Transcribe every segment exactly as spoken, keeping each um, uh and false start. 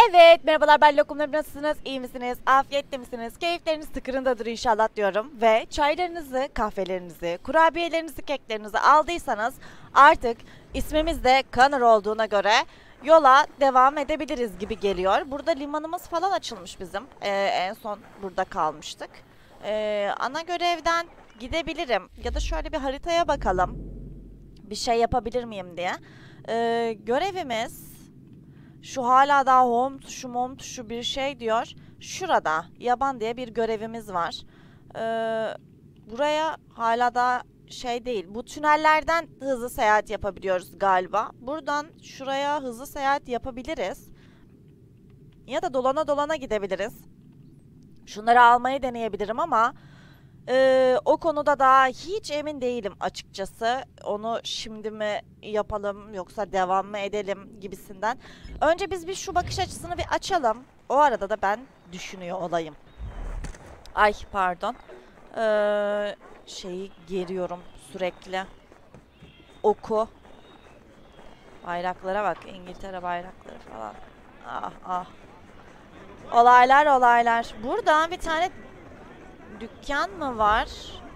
Evet, merhabalar, ben Lokumlarım, nasılsınız? İyi misiniz? Afiyette misiniz? Keyifleriniz tıkırındadır inşallah diyorum. Ve çaylarınızı, kahvelerinizi, kurabiyelerinizi, keklerinizi aldıysanız artık ismimiz de Connor olduğuna göre yola devam edebiliriz gibi geliyor. Burada limanımız falan açılmış bizim. Ee, en son burada kalmıştık. Ee, ana görevden gidebilirim. Ya da şöyle bir haritaya bakalım. Bir şey yapabilir miyim diye. Ee, görevimiz... Şu hala daha home tuşu mom tuşu bir şey diyor. Şurada yaban diye bir görevimiz var. Ee, buraya hala da şey değil. Bu tünellerden hızlı seyahat yapabiliyoruz galiba. Buradan şuraya hızlı seyahat yapabiliriz. Ya da dolana dolana gidebiliriz. Şunları almayı deneyebilirim ama e, o konuda daha hiç emin değilim açıkçası. Onu şimdi mi yapalım yoksa devam mı edelim gibisinden. Önce biz bir şu bakış açısını bir açalım. O arada da ben düşünüyor olayım. Ay pardon. Ee, şeyi geriyorum sürekli. Oku. Bayraklara bak. İngiltere bayrakları falan. Ah ah. Olaylar olaylar. Burada bir tane dükkan mı var?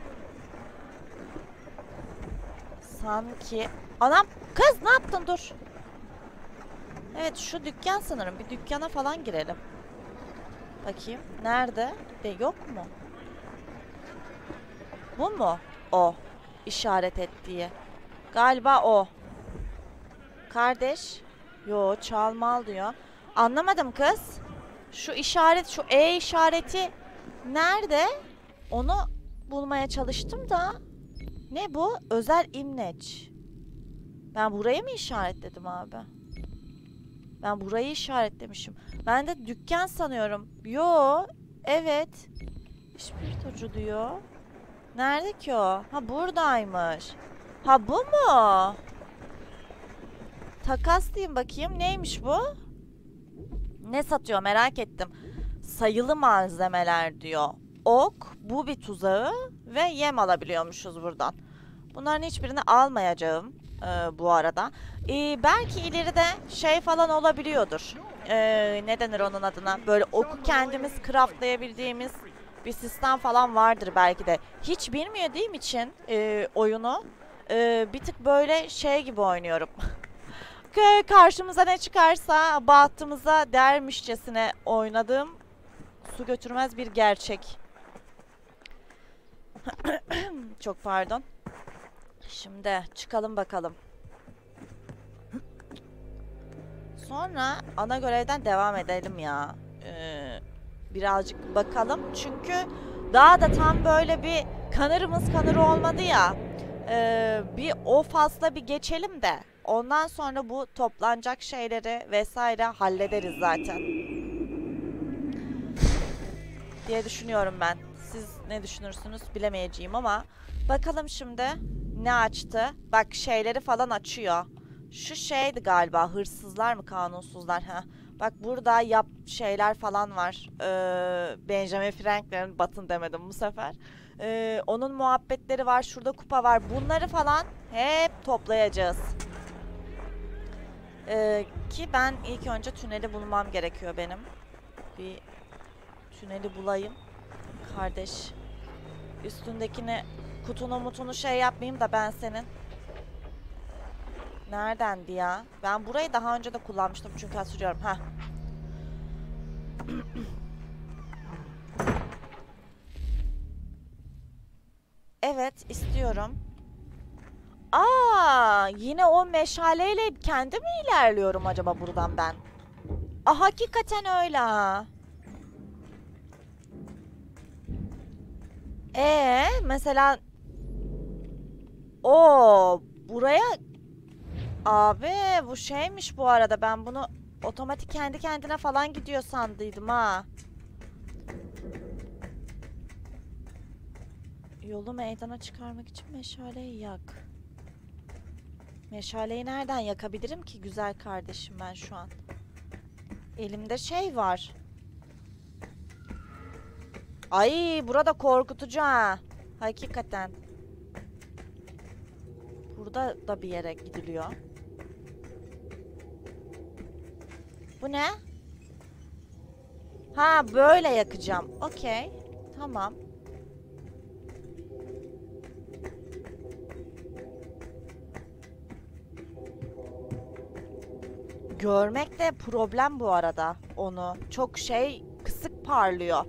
Sanki. Anam kız ne yaptın, dur. Evet şu dükkan sanırım. Bir dükkana falan girelim. Bakayım. Nerede? De yok mu? Bu mu? O. İşaret ettiği. Galiba o. Kardeş. Yo çalmal diyor. Anlamadım kız. Şu işaret, şu E işareti nerede? Onu bulmaya çalıştım da. Ne bu? Özel imleç. Ben burayı mı işaretledim abi? Ben burayı işaretlemişim. Ben de dükkan sanıyorum. Yo, evet. İşbirlikçi diyor. Nerede ki o? Ha buradaymış. Ha bu mu? Takas diyeyim bakayım. Neymiş bu? Ne satıyor merak ettim. Sayılı malzemeler diyor. Ok, bu bir tuzağı ve yem alabiliyormuşuz buradan. Bunların hiçbirini almayacağım e, bu arada. E, belki ileride şey falan olabiliyordur. E, ne denir onun adına? Böyle oku kendimiz craftlayabildiğimiz bir sistem falan vardır belki de. Hiç bilmediğim için e, oyunu e, bir tık böyle şey gibi oynuyorum. Karşımıza ne çıkarsa bahtımıza dermişçesine oynadığım su götürmez bir gerçek. Çok pardon. Şimdi çıkalım bakalım. Sonra ana görevden devam edelim ya. Ee, birazcık bakalım. Çünkü daha da tam böyle bir kanırımız kanır olmadı ya. Ee, bir o fasla bir geçelim de. Ondan sonra bu toplanacak şeyleri vesaire hallederiz zaten. Diye düşünüyorum ben. Siz ne düşünürsünüz bilemeyeceğim ama. Bakalım şimdi ne açtı? Bak şeyleri falan açıyor. Şu şeydi galiba, hırsızlar mı kanunsuzlar? Ha. Bak burada yap şeyler falan var. Ee, Benjamin Franklin'in batın demedim bu sefer. Ee, onun muhabbetleri var. Şurada kupa var. Bunları falan hep toplayacağız. Ee, ki ben ilk önce tüneli bulmam gerekiyor benim. Bir tüneli bulayım. Kardeş. Üstündekini kutunu mutunu şey yapmayayım da ben senin. Neredendi ya? Ben burayı daha önce de kullanmıştım çünkü hatırlıyorum. Heh. Evet istiyorum. Aa, yine o meşaleyle kendi mi ilerliyorum acaba buradan ben? Aa, hakikaten öyle ha. Ee, mesela o buraya abi bu şeymiş bu arada, ben bunu otomatik kendi kendine falan gidiyor sandıydım ha. Yolu meydana çıkarmak için meşaleyi yak. Meşaleyi nereden yakabilirim ki güzel kardeşim ben şu an? Elimde şey var. Ay burada korkutucu ha. Hakikaten. Burada da bir yere gidiliyor. Bu ne? Ha, böyle yakacağım. Okey. Tamam. Görmek de problem bu arada onu. Çok şey, kısık parlıyor.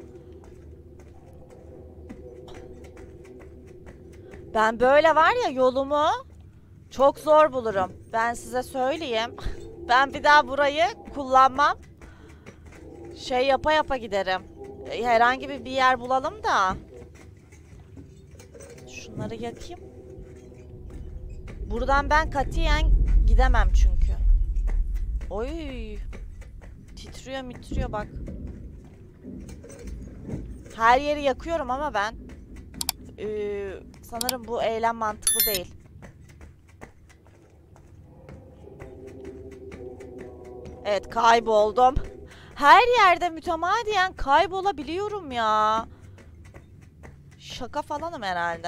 Ben böyle var ya, yolumu çok zor bulurum. Ben size söyleyeyim. Ben bir daha burayı kullanmam. Şey yapa yapa giderim. Herhangi bir bir yer bulalım da. Şunları yakayım. Buradan ben katiyen gidemem çünkü. Oy. Titriyor mitriyor bak. Her yeri yakıyorum ama ben. Ee, sanırım bu eylem mantıklı değil. Evet, kayboldum. Her yerde mütemadiyen kaybolabiliyorum ya. Şaka falanım herhalde.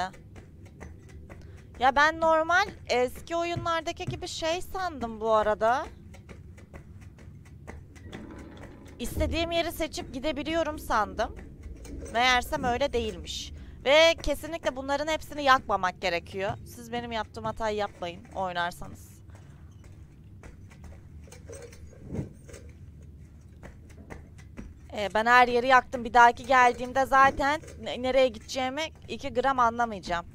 Ya ben normal eski oyunlardaki gibi şey sandım bu arada. İstediğim yeri seçip gidebiliyorum sandım. Meğersem öyle değilmiş. Ve kesinlikle bunların hepsini yakmamak gerekiyor. Siz benim yaptığım hatayı yapmayın oynarsanız. Ee, ben her yeri yaktım. Bir dahaki geldiğimde zaten nereye gideceğimi iki gram anlamayacağım.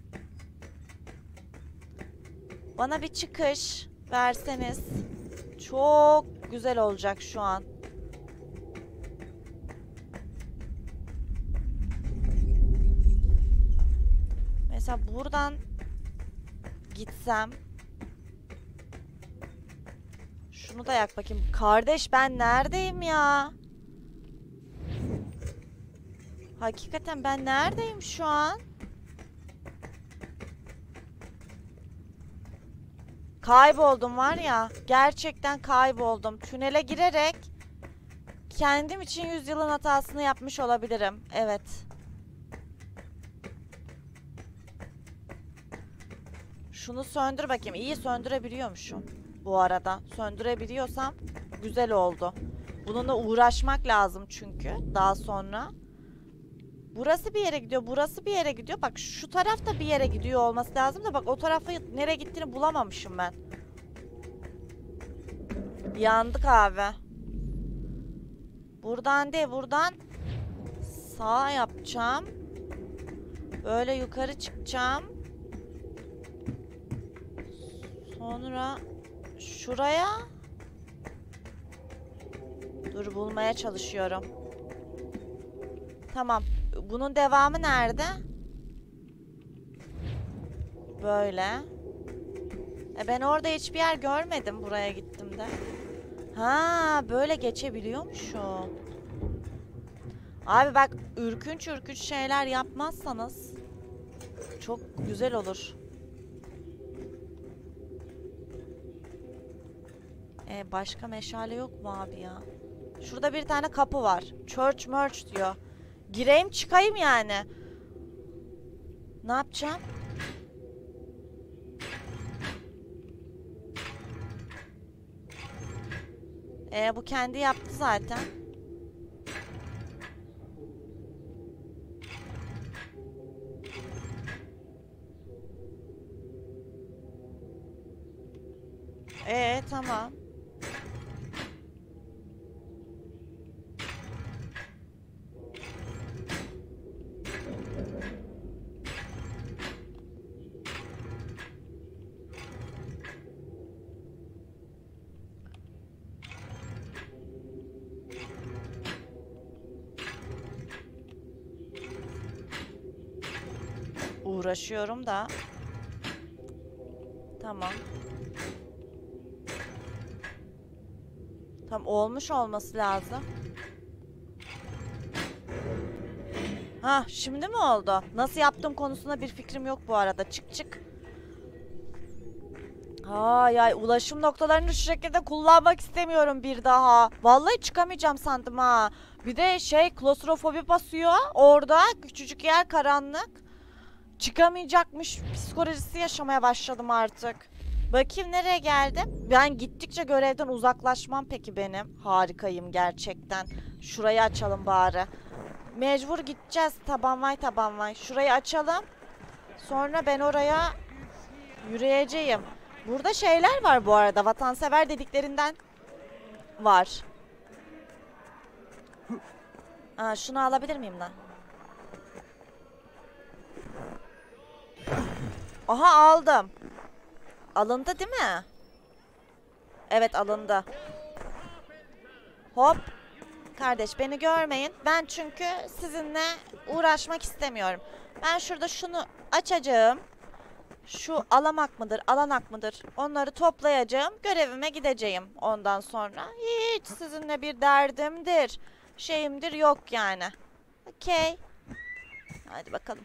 Bana bir çıkış verseniz çok güzel olacak şu an. Mesela buradan gitsem. Şunu da yak bakayım. Kardeş, ben neredeyim ya? Hakikaten ben neredeyim şu an? Kayboldum var ya. Gerçekten kayboldum. Tünele girerek kendim için yüzyılın hatasını yapmış olabilirim. Evet. Şunu söndür bakayım. İyi söndürebiliyormuşum bu arada. Söndürebiliyorsam güzel oldu. Bununla uğraşmak lazım çünkü daha sonra. Burası bir yere gidiyor. Burası bir yere gidiyor. Bak şu tarafta bir yere gidiyor olması lazım da bak o tarafa nereye gittiğini bulamamışım ben. Yandık abi. Buradan değil, buradan sağ yapacağım. Böyle yukarı çıkacağım. Sonra şuraya. Dur, bulmaya çalışıyorum. Tamam. Bunun devamı nerede? Böyle. E ben orada hiçbir yer görmedim buraya gittim de. Ha, böyle geçebiliyormuşum. Abi bak, ürkünç ürkünç şeyler yapmazsanız çok güzel olur. E başka meşale yok mu abi ya? Şurada bir tane kapı var. Church merch diyor. Gireyim çıkayım yani. Ne yapacağım? E bu kendi yaptı zaten. E tamam. Uğraşıyorum da. Tamam. Tam olmuş olması lazım. Ha, şimdi mi oldu? Nasıl yaptığım konusunda bir fikrim yok bu arada. Çık çık. Ay ay, ulaşım noktalarını şu şekilde kullanmak istemiyorum bir daha. Vallahi çıkamayacağım sandım ha. Bir de şey, klostrofobi basıyor. Orada küçücük yer, karanlık. Çıkamayacakmış psikolojisi yaşamaya başladım artık. Bakayım nereye geldim? Ben gittikçe görevden uzaklaşmam peki benim. Harikayım gerçekten. Şurayı açalım bari. Mecbur gideceğiz. Taban vay taban vay. Şurayı açalım. Sonra ben oraya yürüyeceğim. Burada şeyler var bu arada. Vatansever dediklerinden var. Aa, şunu alabilir miyim lan? Aha aldım. Alındı değil mi? Evet alındı. Hop. Kardeş beni görmeyin. Ben çünkü sizinle uğraşmak istemiyorum. Ben şurada şunu açacağım. Şu alamak mıdır, alanak mıdır? Onları toplayacağım. Görevime gideceğim ondan sonra. Hiç sizinle bir derdimdir, şeyimdir yok yani. Okey. Hadi bakalım.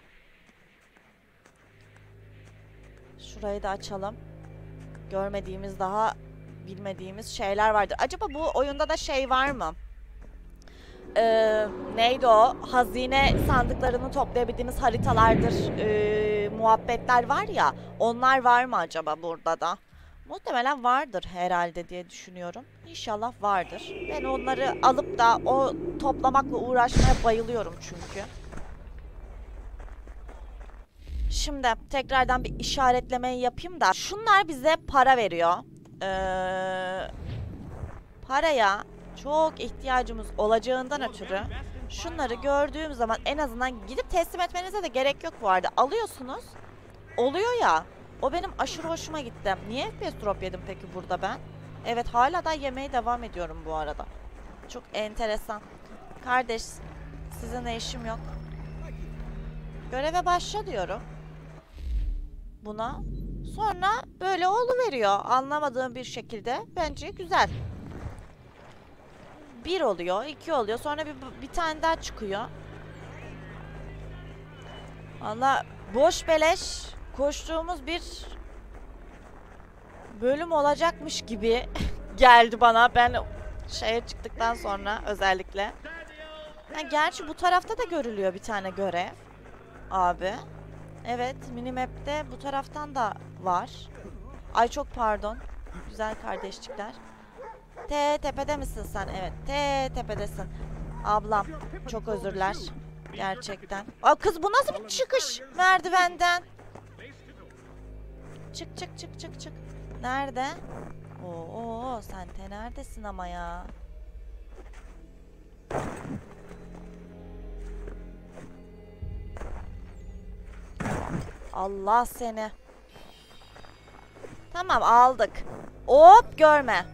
Şurayı da açalım. Görmediğimiz daha bilmediğimiz şeyler vardır. Acaba bu oyunda da şey var mı? Ee, neydi o? Hazine sandıklarını toplayabildiğimiz haritalardır, ee, muhabbetler var ya. Onlar var mı acaba burada da? Muhtemelen vardır herhalde diye düşünüyorum. İnşallah vardır. Ben onları alıp da o toplamakla uğraşmaya bayılıyorum çünkü. Şimdi tekrardan bir işaretlemeyi yapayım da. Şunlar bize para veriyor. Ee, paraya çok ihtiyacımız olacağından ötürü şunları gördüğüm zaman en azından gidip teslim etmenize de gerek yok bu arada. Alıyorsunuz. Oluyor ya. O benim aşırı hoşuma gitti. Niye F P S drop yedim peki burada ben? Evet hala da yemeye devam ediyorum bu arada. Çok enteresan. Kardeş sizinle işim yok. Göreve başla diyorum. Buna. Sonra böyle oluveriyor. Anlamadığım bir şekilde. Bence güzel. Bir oluyor, iki oluyor. Sonra bir, bir tane daha çıkıyor. Valla boş beleş koştuğumuz bir bölüm olacakmış gibi geldi bana. Ben şeye çıktıktan sonra özellikle. Ha, gerçi bu tarafta da görülüyor bir tane görev. Abi. Evet, minimap'te bu taraftan da var. Ay çok pardon. Güzel kardeşçikler. T tepede misin sen? Evet. T tepedesin. Ablam çok özürler. Gerçekten. Aa, kız bu nasıl bir çıkış merdivenden? Çık çık çık çık çık. Nerede? Oo sen te neredesin ama ya? Allah seni. Tamam aldık. Hop görme.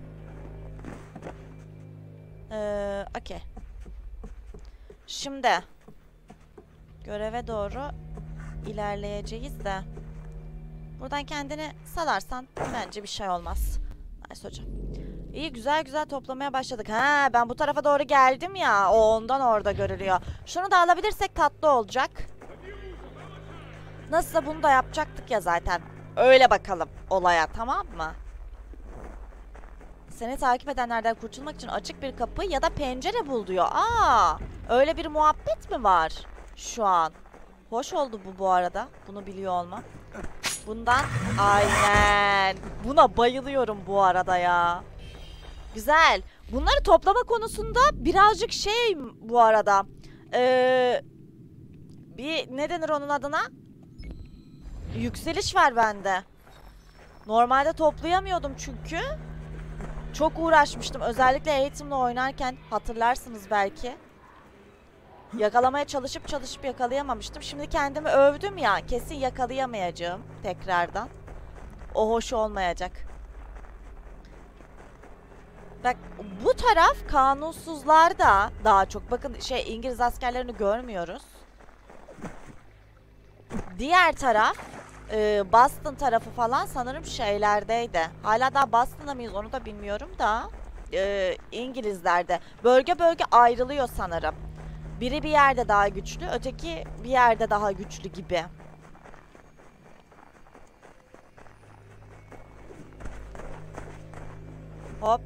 Ee, okey. Şimdi göreve doğru ilerleyeceğiz de buradan kendini salarsan bence bir şey olmaz. Nice hocam. İyi güzel güzel toplamaya başladık. Ha ben bu tarafa doğru geldim ya. O ondan orada görülüyor. Şunu da alabilirsek tatlı olacak. Nasılsa bunu da yapacaktık ya zaten. Öyle bakalım olaya, tamam mı? Seni takip edenlerden kurtulmak için açık bir kapı ya da pencere bul diyor. Aa, öyle bir muhabbet mi var şu an? Hoş oldu bu bu arada. Bunu biliyor olmam. Bundan aynen. Buna bayılıyorum bu arada ya. Güzel. Bunları toplama konusunda birazcık şey bu arada. Ee, bir ne denir onun adına? Yükseliş var bende. Normalde toplayamıyordum çünkü. Çok uğraşmıştım. Özellikle eğitimle oynarken hatırlarsınız belki. Yakalamaya çalışıp çalışıp yakalayamamıştım. Şimdi kendimi övdüm ya. Kesin yakalayamayacağım tekrardan. O hoş olmayacak. Bak bu taraf kanunsuzlarda daha çok. Bakın şey İngiliz askerlerini görmüyoruz. Diğer taraf e, Boston tarafı falan sanırım şeylerdeydi. Hala daha Boston'da mıyız onu da bilmiyorum da e, İngilizlerde. Bölge bölge ayrılıyor sanırım. Biri bir yerde daha güçlü, öteki bir yerde daha güçlü gibi. Hop.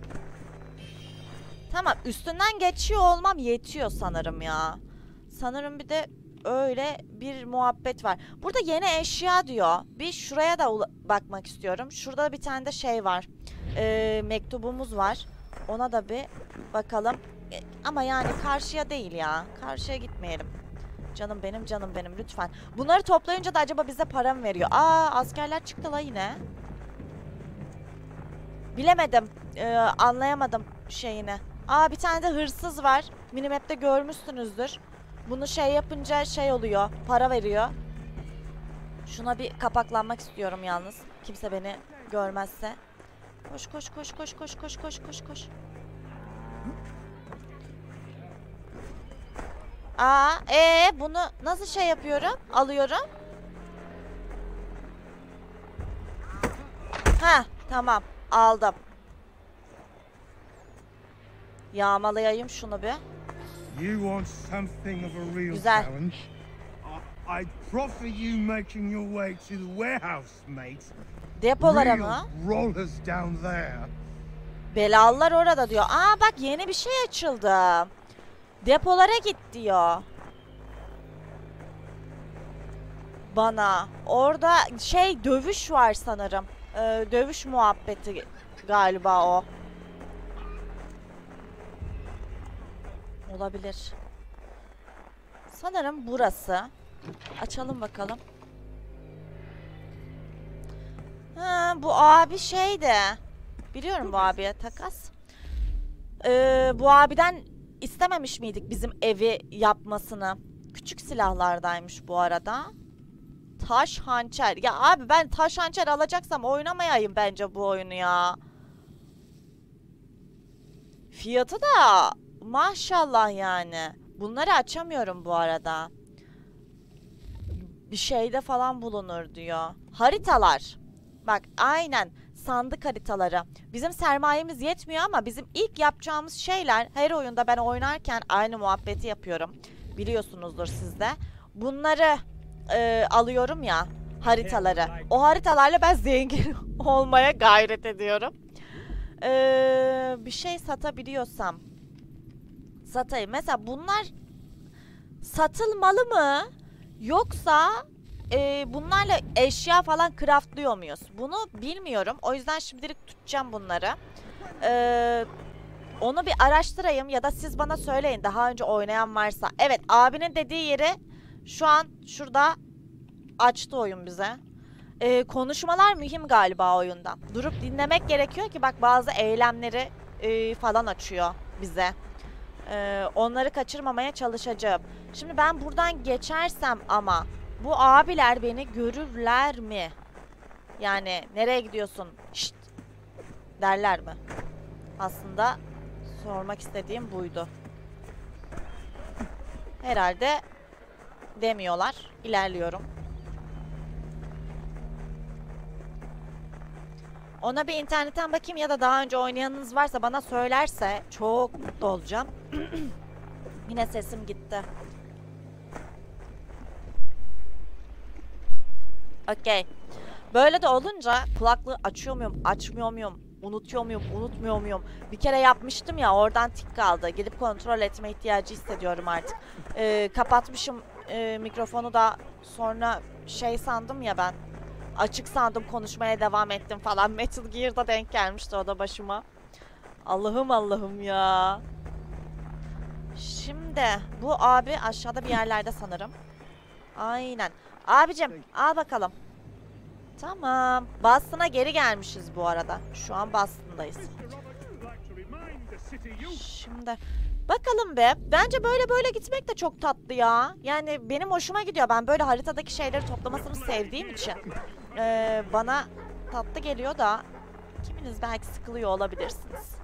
Tamam, üstünden geçiyor olmam yetiyor sanırım ya. Sanırım bir de öyle bir muhabbet var. Burada yeni eşya diyor. Bir şuraya da bakmak istiyorum. Şurada bir tane de şey var. Ee, mektubumuz var. Ona da bir bakalım. E, ama yani karşıya değil ya. Karşıya gitmeyelim. Canım benim, canım benim, lütfen. Bunları toplayınca da acaba bize para mı veriyor? Aa, askerler çıktı la yine. Bilemedim. Ee, anlayamadım şeyini. Aa, bir tane de hırsız var. Minimap'te görmüşsünüzdür. Bunu şey yapınca şey oluyor. Para veriyor. Şuna bir kapaklanmak istiyorum yalnız. Kimse beni görmezse. Koş koş koş koş koş koş koş koş koş. Aa, ee bunu nasıl şey yapıyorum? Alıyorum. Ha, tamam. Aldım. Yağmalayayım şunu bir. You want something of a real Güzel. challenge? I, I'd proffer you making your way to the warehouse, mate. Depolara Real mı? rollers down there. Belalılar orada diyor. Aa, bak yeni bir şey açıldı. Depolara git diyor. Bana. Orada şey dövüş var sanırım. Ee, dövüş muhabbeti galiba o. Olabilir. Sanırım burası. Açalım bakalım. Ha, bu abi şeydi. Biliyorum bu abiye takas. Ee, bu abiden istememiş miydik bizim evi yapmasını? Küçük silahlardaymış bu arada. Taş hançer. Ya abi ben taş hançer alacaksam oynamayayım bence bu oyunu ya. Fiyatı da maşallah yani. Bunları açamıyorum bu arada. Bir şeyde falan bulunur diyor. Haritalar. Bak aynen sandık haritaları. Bizim sermayemiz yetmiyor ama bizim ilk yapacağımız şeyler, her oyunda ben oynarken aynı muhabbeti yapıyorum. Biliyorsunuzdur siz de. Bunları e, alıyorum ya, haritaları. O haritalarla ben zengin olmaya gayret ediyorum. Ee, bir şey satabiliyorsam satayım. Mesela bunlar satılmalı mı? Yoksa e, bunlarla eşya falan craftlıyor muyuz? Bunu bilmiyorum. O yüzden şimdilik tutacağım bunları. Ee, onu bir araştırayım ya da siz bana söyleyin daha önce oynayan varsa. Evet, abinin dediği yeri şu an şurada açtı oyun bize. Ee, konuşmalar mühim galiba oyunda. Durup dinlemek gerekiyor ki bak bazı eylemleri e, falan açıyor bize. Ee, onları kaçırmamaya çalışacağım. Şimdi ben buradan geçersem ama bu abiler beni görürler mi? Yani nereye gidiyorsun? Şşt derler mi? Aslında sormak istediğim buydu. Herhalde demiyorlar. İlerliyorum. Ona bir internetten bakayım ya da daha önce oynayanınız varsa bana söylerse çok mutlu olacağım. Yine sesim gitti. Okey. Böyle de olunca kulaklığı açıyor muyum, açmıyor muyum, unutuyor muyum, unutmuyor muyum? Bir kere yapmıştım ya, oradan tik kaldı. Gidip kontrol etme ihtiyacı hissediyorum artık. Ee, kapatmışım e, mikrofonu da sonra şey sandım ya ben. Açık sandım, konuşmaya devam ettim falan. Metal Gear'da denk gelmişti o da başıma. Allah'ım Allah'ım ya. Şimdi bu abi aşağıda bir yerlerde sanırım. Aynen. Abicim al bakalım. Tamam. Boston'a geri gelmişiz bu arada. Şu an Boston'dayız. Şimdi bakalım be. Bence böyle böyle gitmek de çok tatlı ya. Yani benim hoşuma gidiyor. Ben böyle haritadaki şeyleri toplamasını sevdiğim için. Ee, bana tatlı geliyor da kiminiz belki sıkılıyor olabilirsiniz.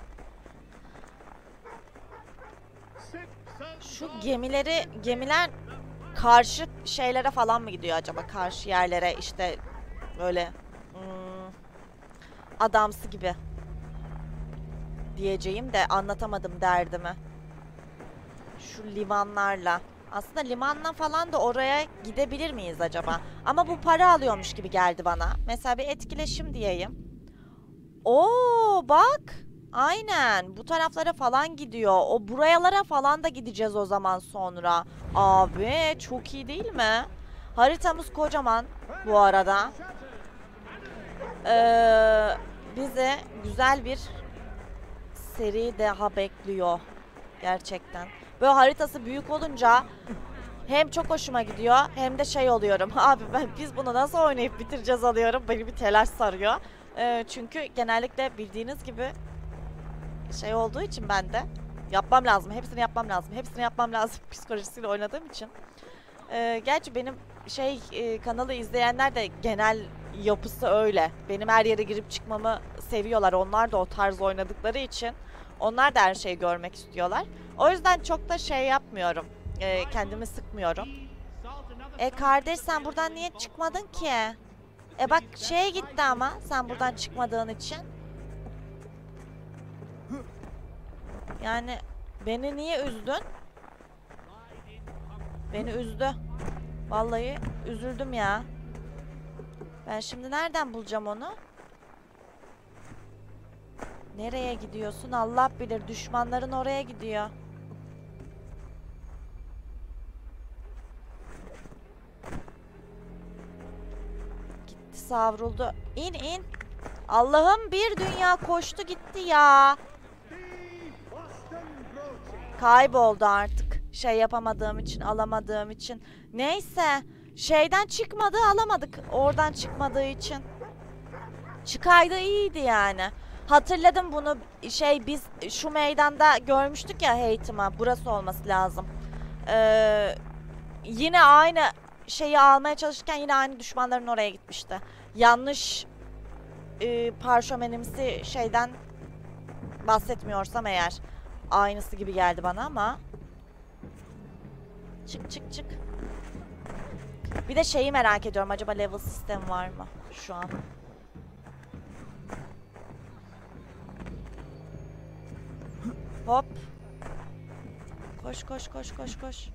Şu gemileri, gemiler karşı şeylere falan mı gidiyor acaba? Karşı yerlere işte böyle hmm, adamsı gibi diyeceğim de anlatamadım derdimi. Şu limanlarla. Aslında limanla falan da oraya gidebilir miyiz acaba? Ama bu para alıyormuş gibi geldi bana. Mesela bir etkileşim diyeyim. Oo bak. Aynen bu taraflara falan gidiyor. O buralara falan da gideceğiz o zaman sonra. Abi çok iyi değil mi? Haritamız kocaman bu arada. Ee, bize güzel bir seri daha bekliyor. Gerçekten. Böyle haritası büyük olunca hem çok hoşuma gidiyor hem de şey oluyorum. Abi ben biz bunu nasıl oynayıp bitireceğiz alıyorum. Beni bir telaş sarıyor. Ee, çünkü genellikle bildiğiniz gibi şey olduğu için ben de yapmam lazım. Hepsini yapmam lazım. Hepsini yapmam lazım psikolojisiyle oynadığım için. Ee, gerçi benim şey e, kanalı izleyenler de genel yapısı öyle. Benim her yere girip çıkmamı seviyorlar. Onlar da o tarz oynadıkları için. Onlar da her şeyi görmek istiyorlar. O yüzden çok da şey yapmıyorum. Ee, kendimi sıkmıyorum. E kardeş sen buradan niye çıkmadın ki? E bak şeye gitti ama sen buradan çıkmadığın için. Yani beni niye üzdün? Beni üzdü. Vallahi üzüldüm ya. Ben şimdi nereden bulacağım onu? Nereye gidiyorsun? Allah bilir. Düşmanların oraya gidiyor. Gitti savruldu. İn in. Allah'ım bir dünya koştu gitti ya. Kayboldu artık. Şey yapamadığım için, alamadığım için. Neyse. Şeyden çıkmadı, alamadık. Oradan çıkmadığı için. Çıkaydı iyiydi yani. Hatırladım bunu. Şey biz şu meydanda görmüştük ya Hate'ımı. Burası olması lazım. Ee, yine aynı şeyi almaya çalışırken yine aynı düşmanların oraya gitmişti. Yanlış e, parşömenimsi şeyden bahsetmiyorsam eğer. Aynısı gibi geldi bana ama. Çık çık çık. Bir de şeyi merak ediyorum. Acaba level sistemi var mı şu an? Hop. Koş koş koş koş koş.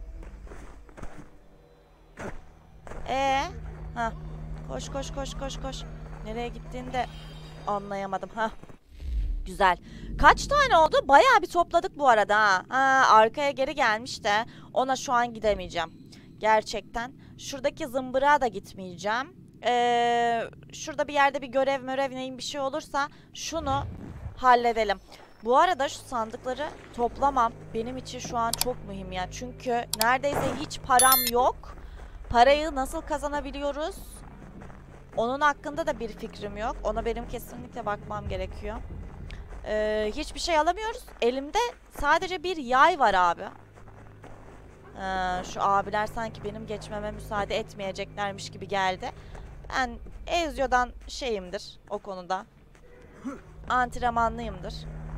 Ee, ha. Koş koş koş koş koş. Nereye gittiğini de anlayamadım. Ha. Güzel. Kaç tane oldu? Bayağı bir topladık bu arada ha. Ha, arkaya geri gelmiş de ona şu an gidemeyeceğim. Gerçekten. Şuradaki zımbırağa da gitmeyeceğim. Ee, şurada bir yerde bir görev mörev neyin bir şey olursa şunu halledelim. Bu arada şu sandıkları toplamam benim için şu an çok mühim ya. Çünkü neredeyse hiç param yok. Parayı nasıl kazanabiliyoruz? Onun hakkında da bir fikrim yok. Ona benim kesinlikle bakmam gerekiyor. Ee, hiçbir şey alamıyoruz. Elimde sadece bir yay var abi. Ee, şu abiler sanki benim geçmeme müsaade etmeyeceklermiş gibi geldi. Ben Ezio'dan şeyimdir o konuda. Antrenmanlıyımdır.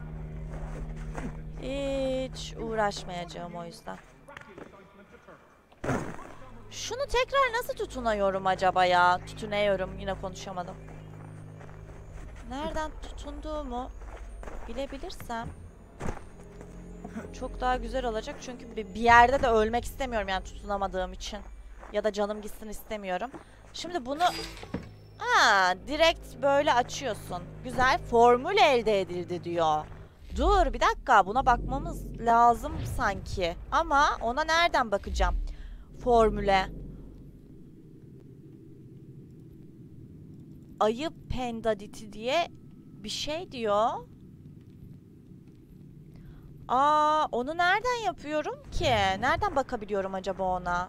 Hiç uğraşmayacağım o yüzden. Şunu tekrar nasıl tutunuyorum acaba ya? Tutunuyorum. Yine konuşamadım. Nereden tutunduğumu bilebilirsem çok daha güzel olacak. Çünkü bir yerde de ölmek istemiyorum yani tutunamadığım için. Ya da canım gitsin istemiyorum. Şimdi bunu ha, direkt böyle açıyorsun. Güzel. Formül elde edildi diyor. Dur bir dakika. Buna bakmamız lazım sanki. Ama ona nereden bakacağım? Formüle. Ayı pendaditi diye bir şey diyor. Aa, onu nereden yapıyorum ki? Nereden bakabiliyorum acaba ona?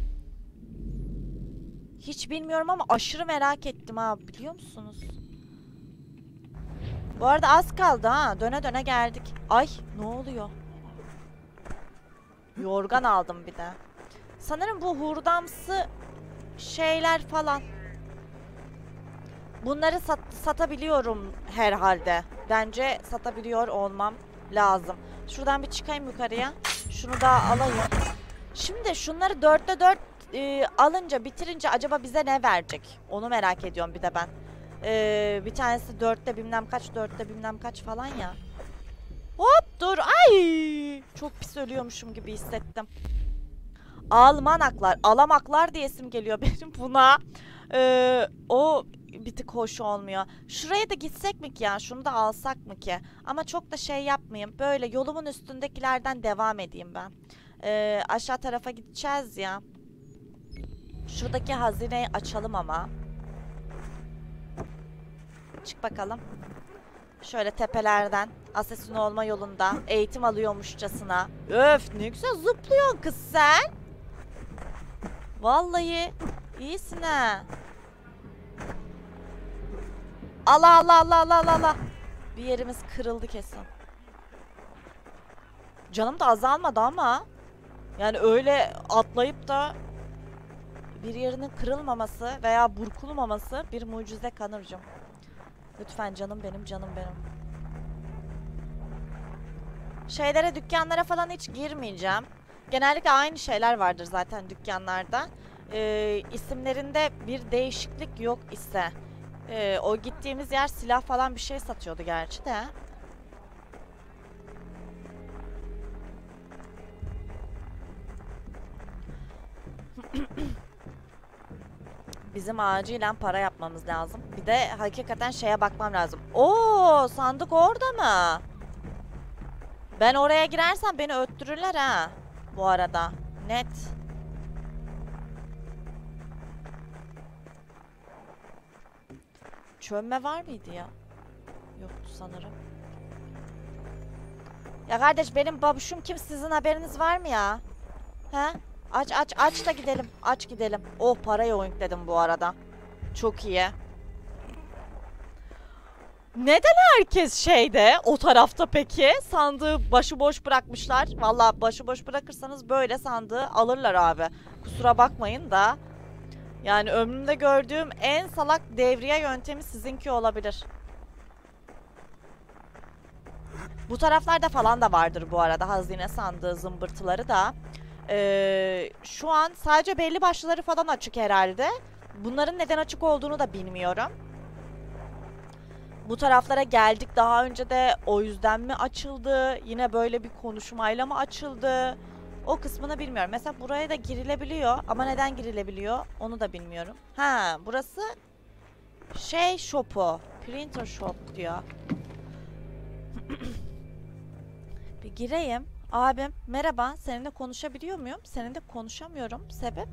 Hiç bilmiyorum ama aşırı merak ettim ha, biliyor musunuz? Bu arada az kaldı ha. Döne döne geldik. Ay, ne oluyor? Yorgan aldım bir de. Sanırım bu hurdamsı şeyler falan. Bunları sat satabiliyorum herhalde. Bence satabiliyor olmam lazım. Şuradan bir çıkayım yukarıya. Şunu da alayım. Şimdi şunları dörtte dört e, alınca, bitirince acaba bize ne verecek? Onu merak ediyorum bir de ben. E, bir tanesi dörtte bilmem kaç, dörtte bilmem kaç falan ya. Hop dur. Ay! Çok pis ölüyormuşum gibi hissettim. Almanaklar, alamaklar diyesim geliyor benim buna. Ee, o bir tık hoş olmuyor. Şuraya da gitsek mi ki ya? Şunu da alsak mı ki? Ama çok da şey yapmayayım. Böyle yolumun üstündekilerden devam edeyim ben. Ee, aşağı tarafa gideceğiz ya. Şuradaki hazineyi açalım ama. Çık bakalım. Şöyle tepelerden asesin olma yolunda eğitim alıyormuşçasına. Öf, ne güzel zıplıyorsun kız sen. Vallahi iyisin ha. Allah Allah Allah Allah Allah Allah. Bir yerimiz kırıldı kesin. Canım da azalmadı ama. Yani öyle atlayıp da bir yerinin kırılmaması veya burkulmaması bir mucize Kanırcığım. Lütfen canım benim, canım benim. Şeylere, dükkanlara falan hiç girmeyeceğim. Genellikle aynı şeyler vardır zaten dükkanlarda. Ee, isimlerinde bir değişiklik yok ise. Ee, o gittiğimiz yer silah falan bir şey satıyordu gerçi de. Bizim acilen para yapmamız lazım. Bir de hakikaten şeye bakmam lazım. Oo, sandık orada mı? Ben oraya girersem beni öttürürler ha. Bu arada. Net. Çömme var mıydı ya? Yoktu sanırım. Ya kardeş, benim babuşum kim, sizin haberiniz var mı ya? He? Aç aç aç da gidelim. Aç gidelim. Oh, parayı oinkledim bu arada. Çok iyi. Neden herkes şeyde, o tarafta peki? Sandığı başıboş bırakmışlar. Vallahi başıboş bırakırsanız böyle sandığı alırlar abi. Kusura bakmayın da. Yani ömrümde gördüğüm en salak devriye yöntemi sizinki olabilir. Bu taraflarda falan da vardır bu arada hazine sandığı zımbırtıları da. Ee, şu an sadece belli başlıları falan açık herhalde. Bunların neden açık olduğunu da bilmiyorum. Bu taraflara geldik daha önce de, o yüzden mi açıldı? Yine böyle bir konuşmayla mı açıldı? O kısmını bilmiyorum. Mesela buraya da girilebiliyor ama neden girilebiliyor onu da bilmiyorum. Ha, burası şey shop'u. Printer shop diyor. Bir gireyim. Abim merhaba, seninle konuşabiliyor muyum? Seninle konuşamıyorum. Sebep?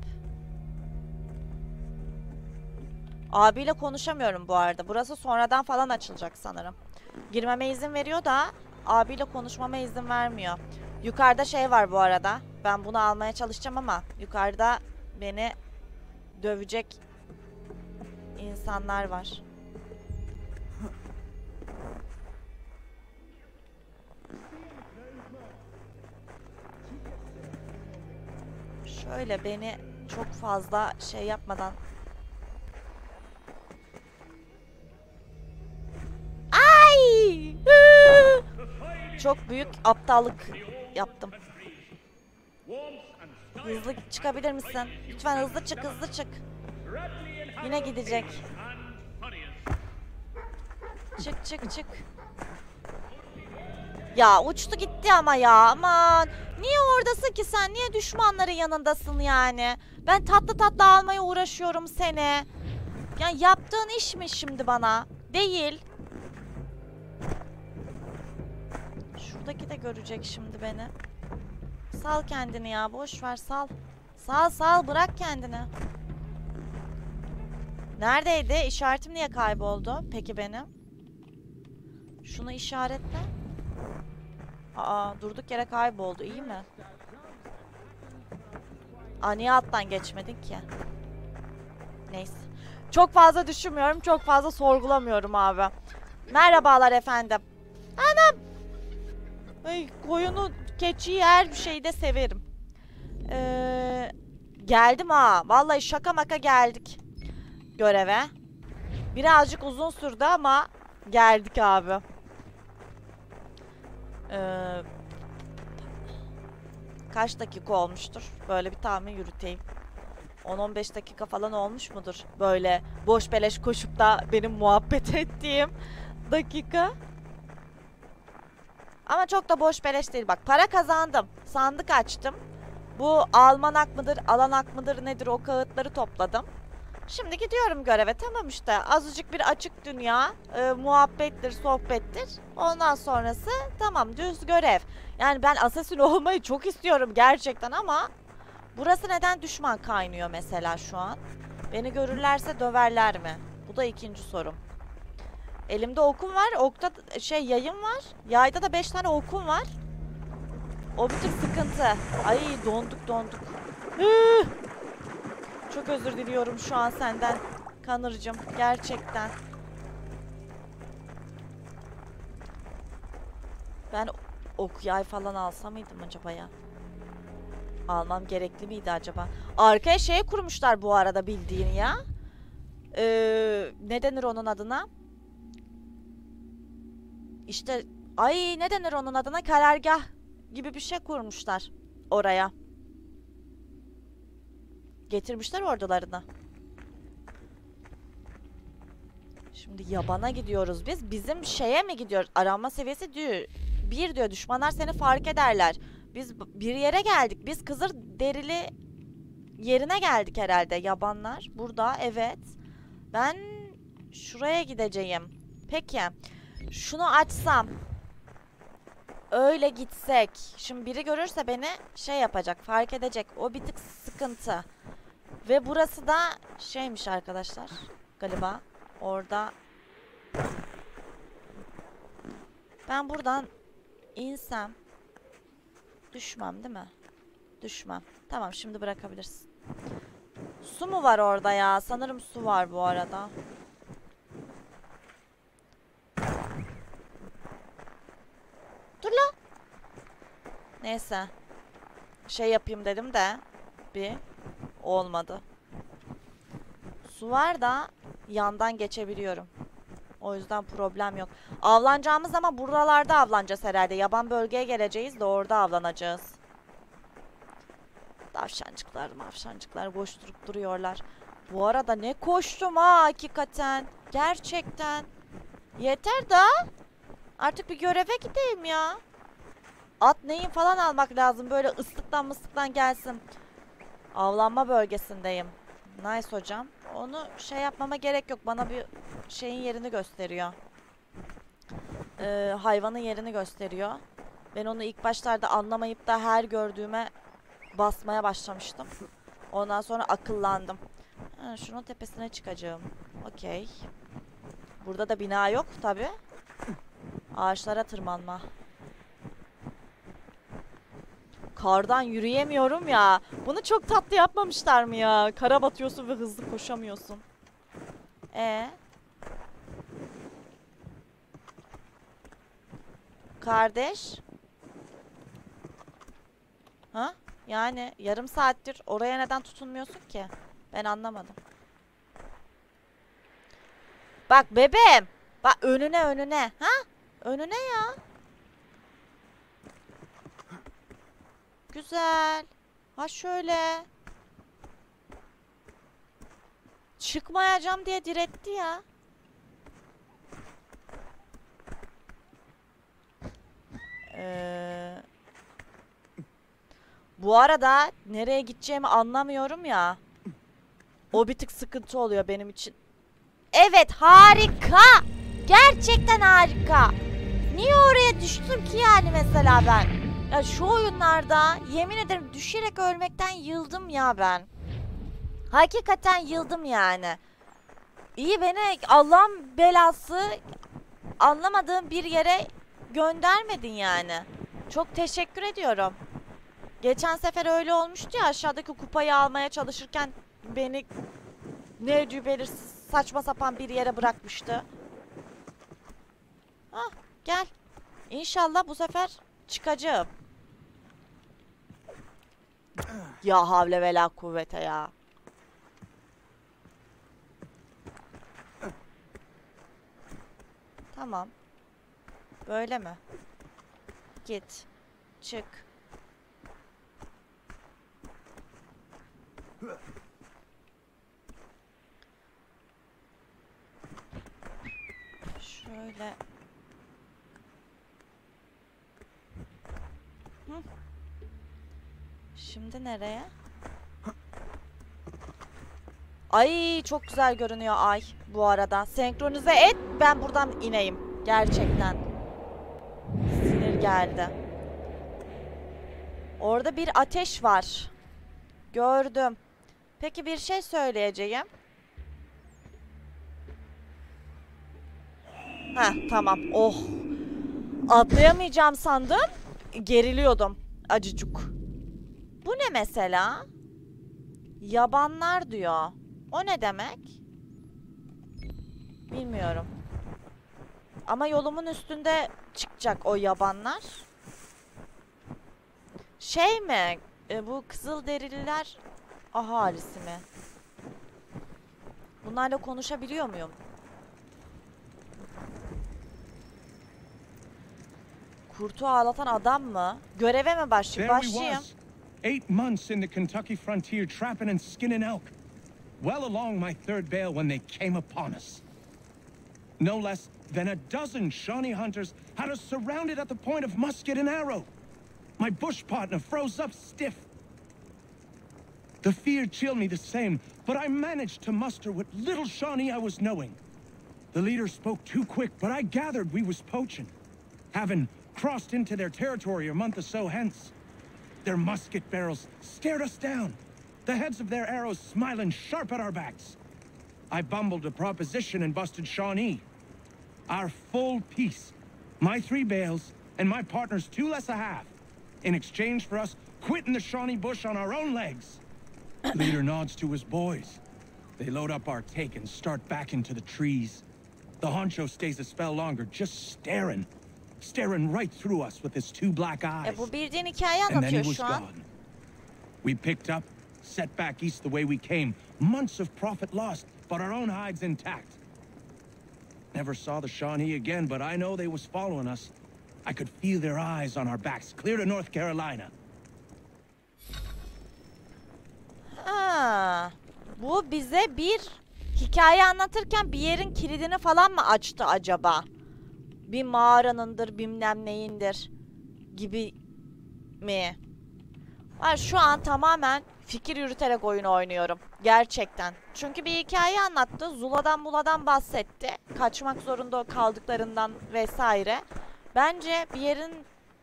Abiyle konuşamıyorum bu arada. Burası sonradan falan açılacak sanırım. Girmeme izin veriyor da abiyle konuşmama izin vermiyor. Yukarıda şey var bu arada. Ben bunu almaya çalışacağım ama yukarıda beni dövecek insanlar var. Şöyle beni çok fazla şey yapmadan. Ay! Çok büyük aptallık yaptım. Hızlı çıkabilir misin? Lütfen hızlı çık, hızlı çık. Yine gidecek. Çık çık çık. Ya uçtu gitti ama ya, aman. Niye oradasın ki sen? Niye düşmanların yanındasın yani? Ben tatlı tatlı almaya uğraşıyorum seni. Yani yaptığın iş mi şimdi bana? Değil. Şuradaki de görecek şimdi beni. Sal kendini ya, boş ver, sal. Sal sal, bırak kendini. Neredeydi? İşaretim niye kayboldu? Peki benim. Şunu işaretle. Aa, durduk yere kayboldu, iyi mi? Aa, niye alttan geçmedin ki? Neyse. Çok fazla düşünmüyorum, çok fazla sorgulamıyorum abi. Merhabalar efendim. Anam! Ay, koyunu, keçiyi, her bir şeyi de severim. Ee, geldim ha. Vallahi şaka maka geldik göreve. Birazcık uzun sürdü ama geldik abi. Ee, kaç dakika olmuştur? Böyle bir tahmin yürüteyim. on on beş dakika falan olmuş mudur? Böyle boş beleş koşup da benim muhabbet ettiğim dakika. Ama çok da boş beleş değil. Bak, para kazandım. Sandık açtım. Bu almanak mıdır, alanak mıdır nedir, o kağıtları topladım. Şimdi gidiyorum göreve. Tamam işte. Azıcık bir açık dünya. E, muhabbettir, sohbettir. Ondan sonrası tamam düz görev. Yani ben assassin olmayı çok istiyorum gerçekten ama burası neden düşman kaynıyor mesela şu an? Beni görürlerse döverler mi? Bu da ikinci sorum. Elimde okum var. Okta şey yayım var. Yayda da beş tane okum var. O bir tık sıkıntı. Ay donduk donduk. Hıh. Çok özür diliyorum şu an senden Kanırcığım. Gerçekten. Ben ok yay falan alsam mıydım acaba ya? Almam gerekli miydi acaba? Arkaya şey kurmuşlar bu arada bildiğin ya. Ee, ne denir onun adına? İşte ay ne denir onun adına? Karargah gibi bir şey kurmuşlar oraya. Getirmişler ordularını. Şimdi yabana gidiyoruz biz. Bizim şeye mi gidiyoruz? Aranma seviyesi diyor. Bir diyor düşmanlar seni fark ederler. Biz bir yere geldik. Biz Kızır Derili yerine geldik herhalde. Yabanlar burada evet. Ben şuraya gideceğim. Peki. Şunu açsam. Öyle gitsek. Şimdi biri görürse beni şey yapacak. Fark edecek. O bir tık sıkıntı. Ve burası da şeymiş arkadaşlar. Galiba. Orada. Ben buradan insem. Düşmem değil mi? Düşmem. Tamam şimdi bırakabilirsin. Su mu var orada ya? Sanırım su var bu arada. Dur la. Neyse. Şey yapayım dedim de. Bir. Olmadı. Su var da yandan geçebiliyorum. O yüzden problem yok. Avlanacağımız zaman buralarda avlanacağız herhalde. Yaban bölgeye geleceğiz de orada avlanacağız. Tavşancıklar, mavşancıklar koşturup duruyorlar. Bu arada ne koştum ha hakikaten. Gerçekten. Yeter da. Artık bir göreve gideyim ya. At neyin falan almak lazım. Böyle ıslıktan mıslıktan gelsin. Avlanma bölgesindeyim. Nice hocam. Onu şey yapmama gerek yok. Bana bir şeyin yerini gösteriyor. Ee, hayvanın yerini gösteriyor. Ben onu ilk başlarda anlamayıp da her gördüğüme basmaya başlamıştım. Ondan sonra akıllandım. Ha, şunun tepesine çıkacağım. Okey. Burada da bina yok tabi. Ağaçlara tırmanma. Kardan yürüyemiyorum ya. Bunu çok tatlı yapmamışlar mı ya? Kara batıyorsun ve hızlı koşamıyorsun. Ee? Kardeş? Ha? Yani yarım saattir oraya neden tutunmuyorsun ki? Ben anlamadım. Bak bebeğim. Bak önüne önüne. Ha? Önüne ya. Güzel. Ha şöyle. Çıkmayacağım diye diretti ya. Ee, bu arada nereye gideceğimi anlamıyorum ya. O bir tık sıkıntı oluyor benim için. Evet harika. Gerçekten harika. Niye oraya düştüm ki yani mesela ben? Ya şu oyunlarda yemin ederim düşerek ölmekten yıldım ya ben. Hakikaten yıldım yani. İyi beni Allah'ın belası anlamadığım bir yere göndermedin yani. Çok teşekkür ediyorum. Geçen sefer öyle olmuştu ya aşağıdaki kupayı almaya çalışırken beni ne belirsiz saçma sapan bir yere bırakmıştı. Hah gel. İnşallah bu sefer çıkacağım. Ya havle ve la kuvvete ya. Tamam. Böyle mi? Git. Çık. Şöyle. Hı. Şimdi nereye? Ay çok güzel görünüyor ay bu arada. Senkronize et, ben buradan ineyim. Gerçekten. Sinir geldi. Orada bir ateş var. Gördüm. Peki bir şey söyleyeceğim. Heh tamam. Oh. Atlayamayacağım sandım. Geriliyordum. Acıcık. Bu ne mesela? Yabanlar diyor. O ne demek? Bilmiyorum. Ama yolumun üstünde çıkacak o yabanlar. Şey mi? E, bu Kızılderililer ahalisi mi? Bunlarla konuşabiliyor muyum? Kurtu ağlatan adam mı? Göreve mi başlayayım? There we Başlayayım. was, eight months in the Kentucky frontier trapping and skinning elk. Well along my third bale when they came upon us. No less than a dozen Shawnee hunters had us surrounded at the point of musket and arrow. My bush partner froze up stiff. The fear chilled me the same, but I managed to muster what little Shawnee I was knowing. The leader spoke too quick, but I gathered we was poaching, having crossed into their territory a month or so hence. Their musket barrels stared us down, the heads of their arrows smiling sharp at our backs. I bumbled a proposition and busted Shawnee. Our full piece, my three bales, and my partner's two less a half, in exchange for us quitting the Shawnee bush on our own legs. Leader nods to his boys. They load up our take and start back into the trees. The honcho stays a spell longer, just staring. Staring right through us with his two black eyes. E bu bildiğin hikayeyi And then he anlatıyor was şu an. gone. We picked up, set back east the way we came. Months of profit lost, but our own hides intact. Never saw the Shawnee again, but I know they was following us. I could feel their eyes on our backs, clear to North Carolina. Ha, bu bize bir hikaye anlatırken bir yerin kilidini falan mı açtı acaba? Bir mağaranındır, bilmem neyindir gibi mi? Ha, şu an tamamen fikir yürüterek oyun oynuyorum. Gerçekten. Çünkü bir hikaye anlattı. Zula'dan Mula'dan bahsetti. Kaçmak zorunda kaldıklarından vesaire. Bence bir yerin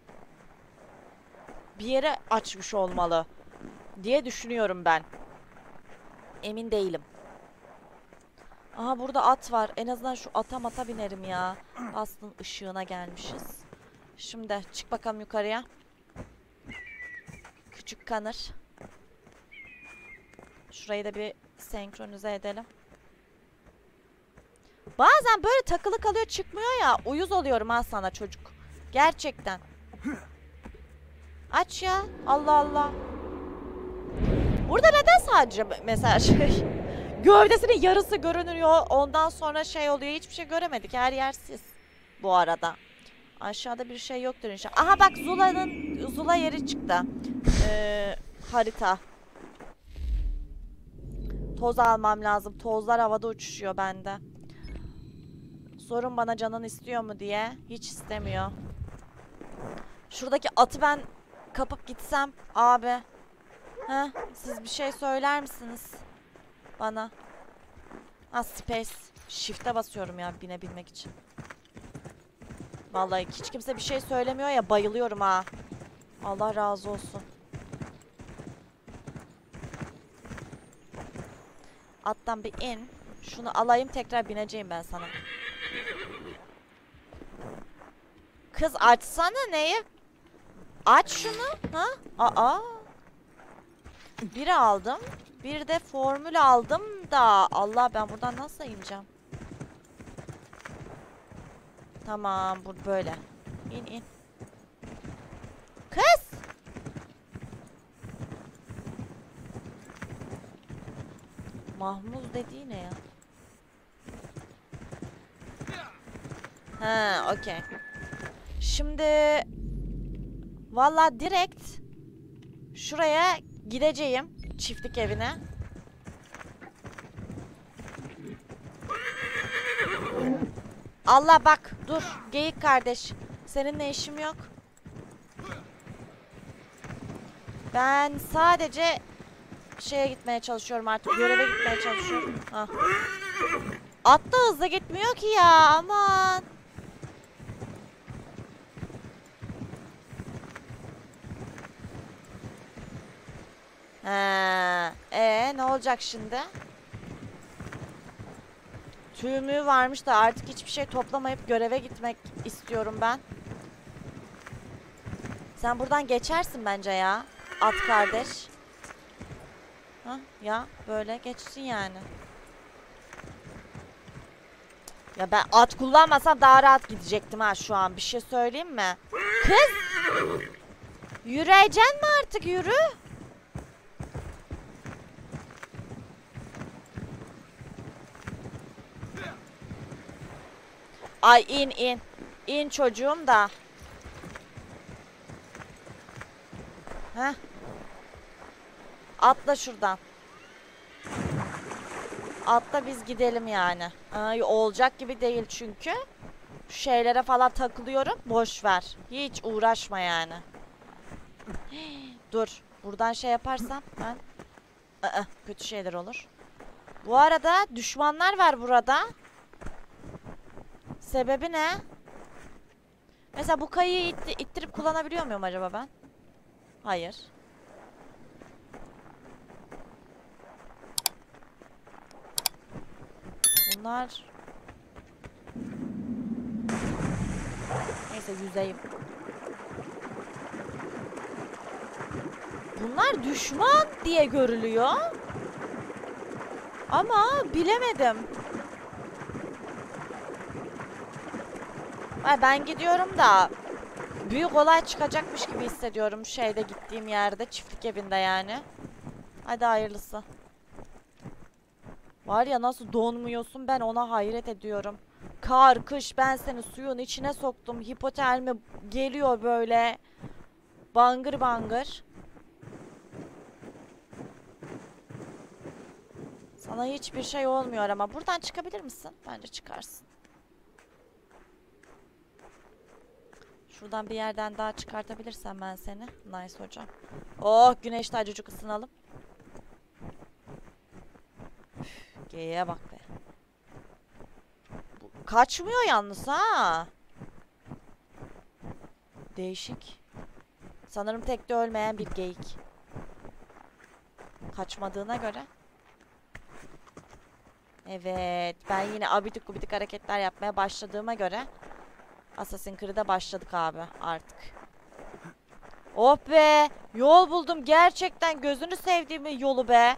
bir yere açmış olmalı diye düşünüyorum ben. Emin değilim. Aha burada at var. En azından şu ata mata binerim ya. Aslında ışığına gelmişiz. Şimdi çık bakalım yukarıya. Küçük kanır. Şurayı da bir senkronize edelim. Bazen böyle takılı kalıyor, çıkmıyor ya. Uyuz oluyorum ha sana çocuk. Gerçekten. Aç ya. Allah Allah. Burada neden sadece mesela şey gövdesinin yarısı görünüyor, ondan sonra şey oluyor, hiçbir şey göremedik, her yer sis bu arada. Aşağıda bir şey yoktur inşallah. Aha bak Zula'nın Zula yeri çıktı. Ee, harita. Toz almam lazım. Tozlar havada uçuşuyor bende. Sorun bana canın istiyor mu diye. Hiç istemiyor. Şuradaki atı ben kapıp gitsem abi. Heh, siz bir şey söyler misiniz bana? Ha, space. Shift'e basıyorum ya binebilmek için. Vallahi hiç kimse bir şey söylemiyor ya, bayılıyorum ha. Allah razı olsun. Attan bir in. Şunu alayım, tekrar bineceğim ben sana. Kız açsana neyi? Aç şunu. Ha? Aa. Biri aldım. Bir de formül aldım da. Allah, ben buradan nasıl ineceğim? Tamam, bu böyle. İn in. Kız! Mahmuz dediği ne ya? Ha, okey. Şimdi valla direkt şuraya gideceğim, çiftlik evine. Allah bak, dur geyik kardeş, seninle işim yok. Ben sadece şeye gitmeye çalışıyorum artık. Göreve gitmeye çalışıyorum. Hah. At da hızlı gitmiyor ki ya. Aman. He. Ee, ne olacak şimdi? Tüymü varmış da artık hiçbir şey toplamayıp göreve gitmek istiyorum ben. Sen buradan geçersin bence ya. At kardeş. Hah, ya böyle geçsin yani. Ya ben at kullanmasam daha rahat gidecektim ha şu an. Bir şey söyleyeyim mi? Kız! Yürüyeceksin mi artık, yürü? Ay in in. İn çocuğum da. Heh. Atla şuradan. Atla biz gidelim yani. Ay, olacak gibi değil çünkü. Şu şeylere falan takılıyorum. Boş ver. Hiç uğraşma yani. Dur. Buradan şey yaparsam ben... Aa, kötü şeyler olur. Bu arada düşmanlar var burada. Sebebi ne? Mesela bu kayıyı itti, ittirip kullanabiliyor muyum acaba ben? Hayır. Bunlar... Neyse yüzeyim. Bunlar düşman diye görülüyor. Ama bilemedim. Ay, ben gidiyorum da büyük olay çıkacakmış gibi hissediyorum şeyde, gittiğim yerde, çiftlik evinde yani. Hadi hayırlısı. Var ya, nasıl donmuyorsun, ben ona hayret ediyorum. Kar, kış, ben seni suyun içine soktum. Hipotermi geliyor böyle. Bangır bangır. Sana hiçbir şey olmuyor ama. Buradan çıkabilir misin? Bence çıkarsın. Şuradan bir yerden daha çıkartabilirsem ben seni. Nice hocam. Oh, güneşte acıcık ısınalım. Geyiğe bak be. Bu kaçmıyor yalnız ha. Değişik. Sanırım tek de ölmeyen bir geyik. Kaçmadığına göre. Evet. Ben yine abidik gubidik hareketler yapmaya başladığıma göre Assassin's Creed'e başladık abi artık. Oh be. Yol buldum. Gerçekten gözünü sevdiğim yolu be.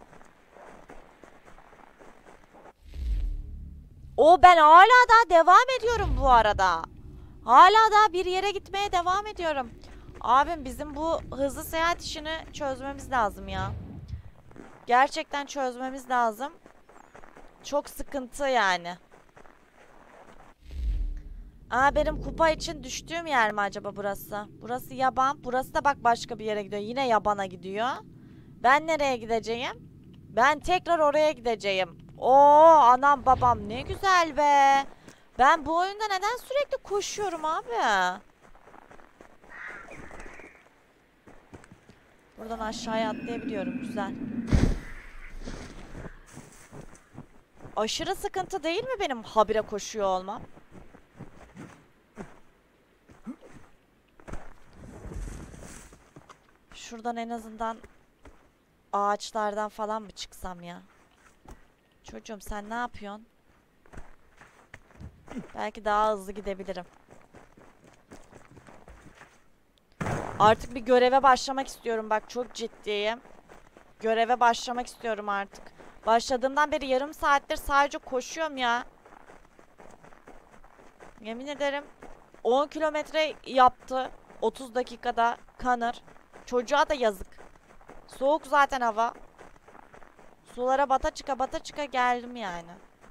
O ben hala daha devam ediyorum bu arada. Hala daha bir yere gitmeye devam ediyorum. Abim, bizim bu hızlı seyahat işini çözmemiz lazım ya. Gerçekten çözmemiz lazım. Çok sıkıntı yani. Aa, benim kupa için düştüğüm yer mi acaba burası? Burası yaban. Burası da bak başka bir yere gidiyor. Yine yabana gidiyor. Ben nereye gideceğim? Ben tekrar oraya gideceğim. Oo, anam babam, ne güzel be. Ben bu oyunda neden sürekli koşuyorum abi? Buradan aşağıya atlayabiliyorum. Güzel. Aşırı sıkıntı değil mi benim habire koşuyor olmam? Şuradan en azından ağaçlardan falan mı çıksam ya? Çocuğum, sen ne yapıyorsun? Belki daha hızlı gidebilirim. Artık bir göreve başlamak istiyorum. Bak, çok ciddiyim. Göreve başlamak istiyorum artık. Başladığımdan beri yarım saattir sadece koşuyorum ya. Yemin ederim on kilometre yaptı. otuz dakikada kanır. Çocuğa da yazık. Soğuk zaten hava. Sulara bata çıka bata çıka geldim yani.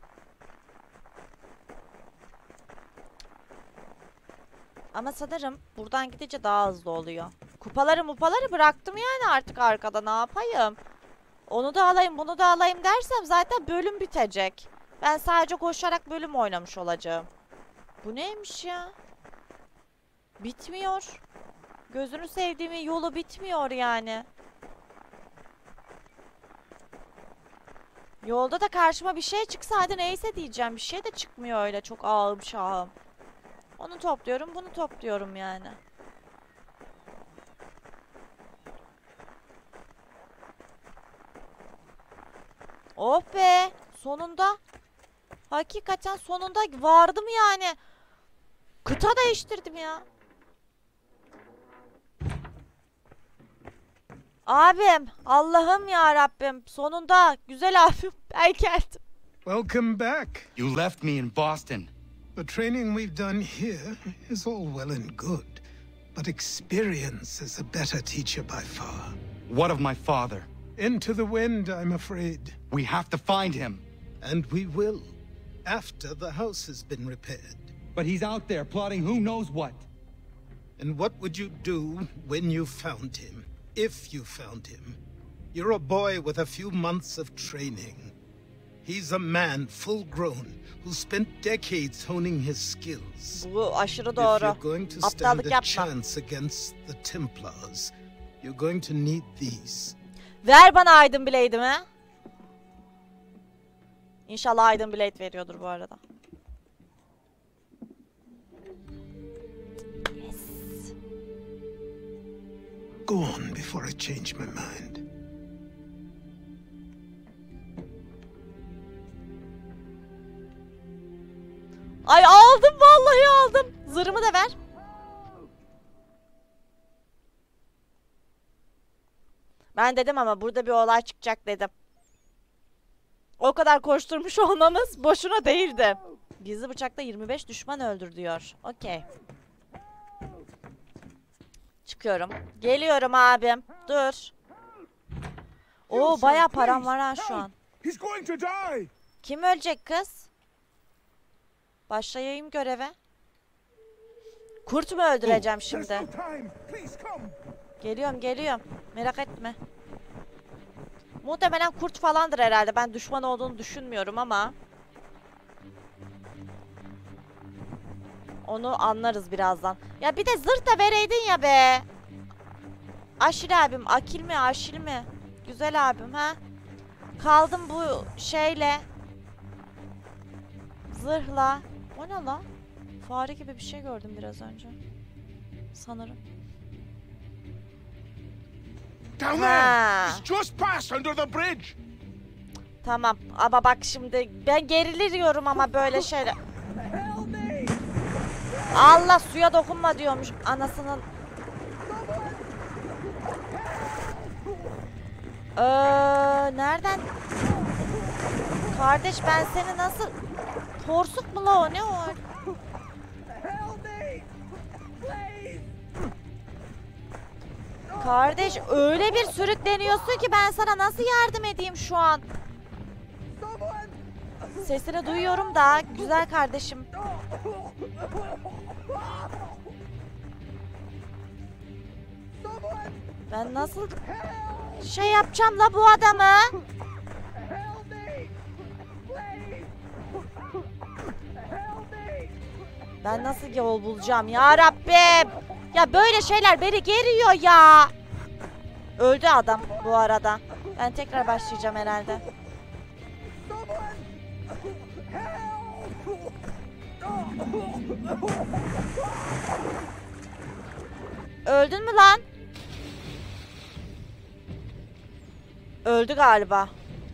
Ama sanırım buradan gidince daha hızlı oluyor. Kupaları mupaları bıraktım yani artık arkada, ne yapayım? Onu da alayım, bunu da alayım dersem zaten bölüm bitecek. Ben sadece koşarak bölüm oynamış olacağım. Bu neymiş ya? Bitmiyor. Gözünü sevdiğimin yolu bitmiyor yani. Yolda da karşıma bir şey çıksa hadi neyse diyeceğim. Bir şey de çıkmıyor öyle çok ağım şahım. Onu topluyorum, bunu topluyorum yani. Oh be! Sonunda. Hakikaten sonunda vardım yani. Kıta değiştirdim ya. Abim, Allah'ım ya Rabbim. Sonunda güzel abim ben geldim. Welcome back. You left me in Boston. The training we've done here is all well and good, but experience is a better teacher by far. What of my father? Into the wind, I'm afraid. We have to find him. And we will, after the house has been repaired. But he's out there plotting who knows what. And what would you do when you found him? If you found him? You're a boy with a few months of training. He's a man full grown who spent decades honing his skills. Bu aşırı If doğru. you're going to stand Aptallık a yapma. chance against the Templars, you're going to need these. Ver bana Aydın Blade'imi. İnşallah Aydın Blade veriyordur bu arada. Yes. Go on before I change my mind. Ay aldım vallahi aldım. Zırhımı da ver. Ben dedim ama burada bir olay çıkacak dedim. O kadar koşturmuş olmamız boşuna değildi. Gizli bıçakla yirmi beş düşman öldür diyor. Okey. Çıkıyorum. Geliyorum abim. Dur. Oo bayağı param var ha şu an. He's going to die. Kim ölecek kız? Başlayayım göreve. Kurt mu öldüreceğim şimdi? Geliyorum geliyorum. Merak etme. Muhtemelen kurt falandır herhalde. Ben düşman olduğunu düşünmüyorum ama. Onu anlarız birazdan. Ya bir de zırh da vereydin ya be. Aşil abim. Akil mi aşil mi? Güzel abim ha. Kaldım bu şeyle. Zırhla. O ne la? Fare gibi bir şey gördüm biraz önce. Sanırım. Down Ha. there. He's just passed under the bridge. Tamam ama bak şimdi ben geriliyorum ama böyle şeyler. Allah suya dokunma diyormuş anasının. Ee, nereden? Kardeş ben seni nasıl... Porsuk mu la o ne o? Kardeş öyle bir sürükleniyorsun ki ben sana nasıl yardım edeyim şu an? Sesini duyuyorum da güzel kardeşim. Ben nasıl şey yapacağım la bu adamı? Ben nasıl yol bulacağım ya Rabbim? Ya böyle şeyler beni geriyor ya. Öldü adam bu arada. Ben tekrar başlayacağım herhalde. Öldün mü lan? Öldü galiba.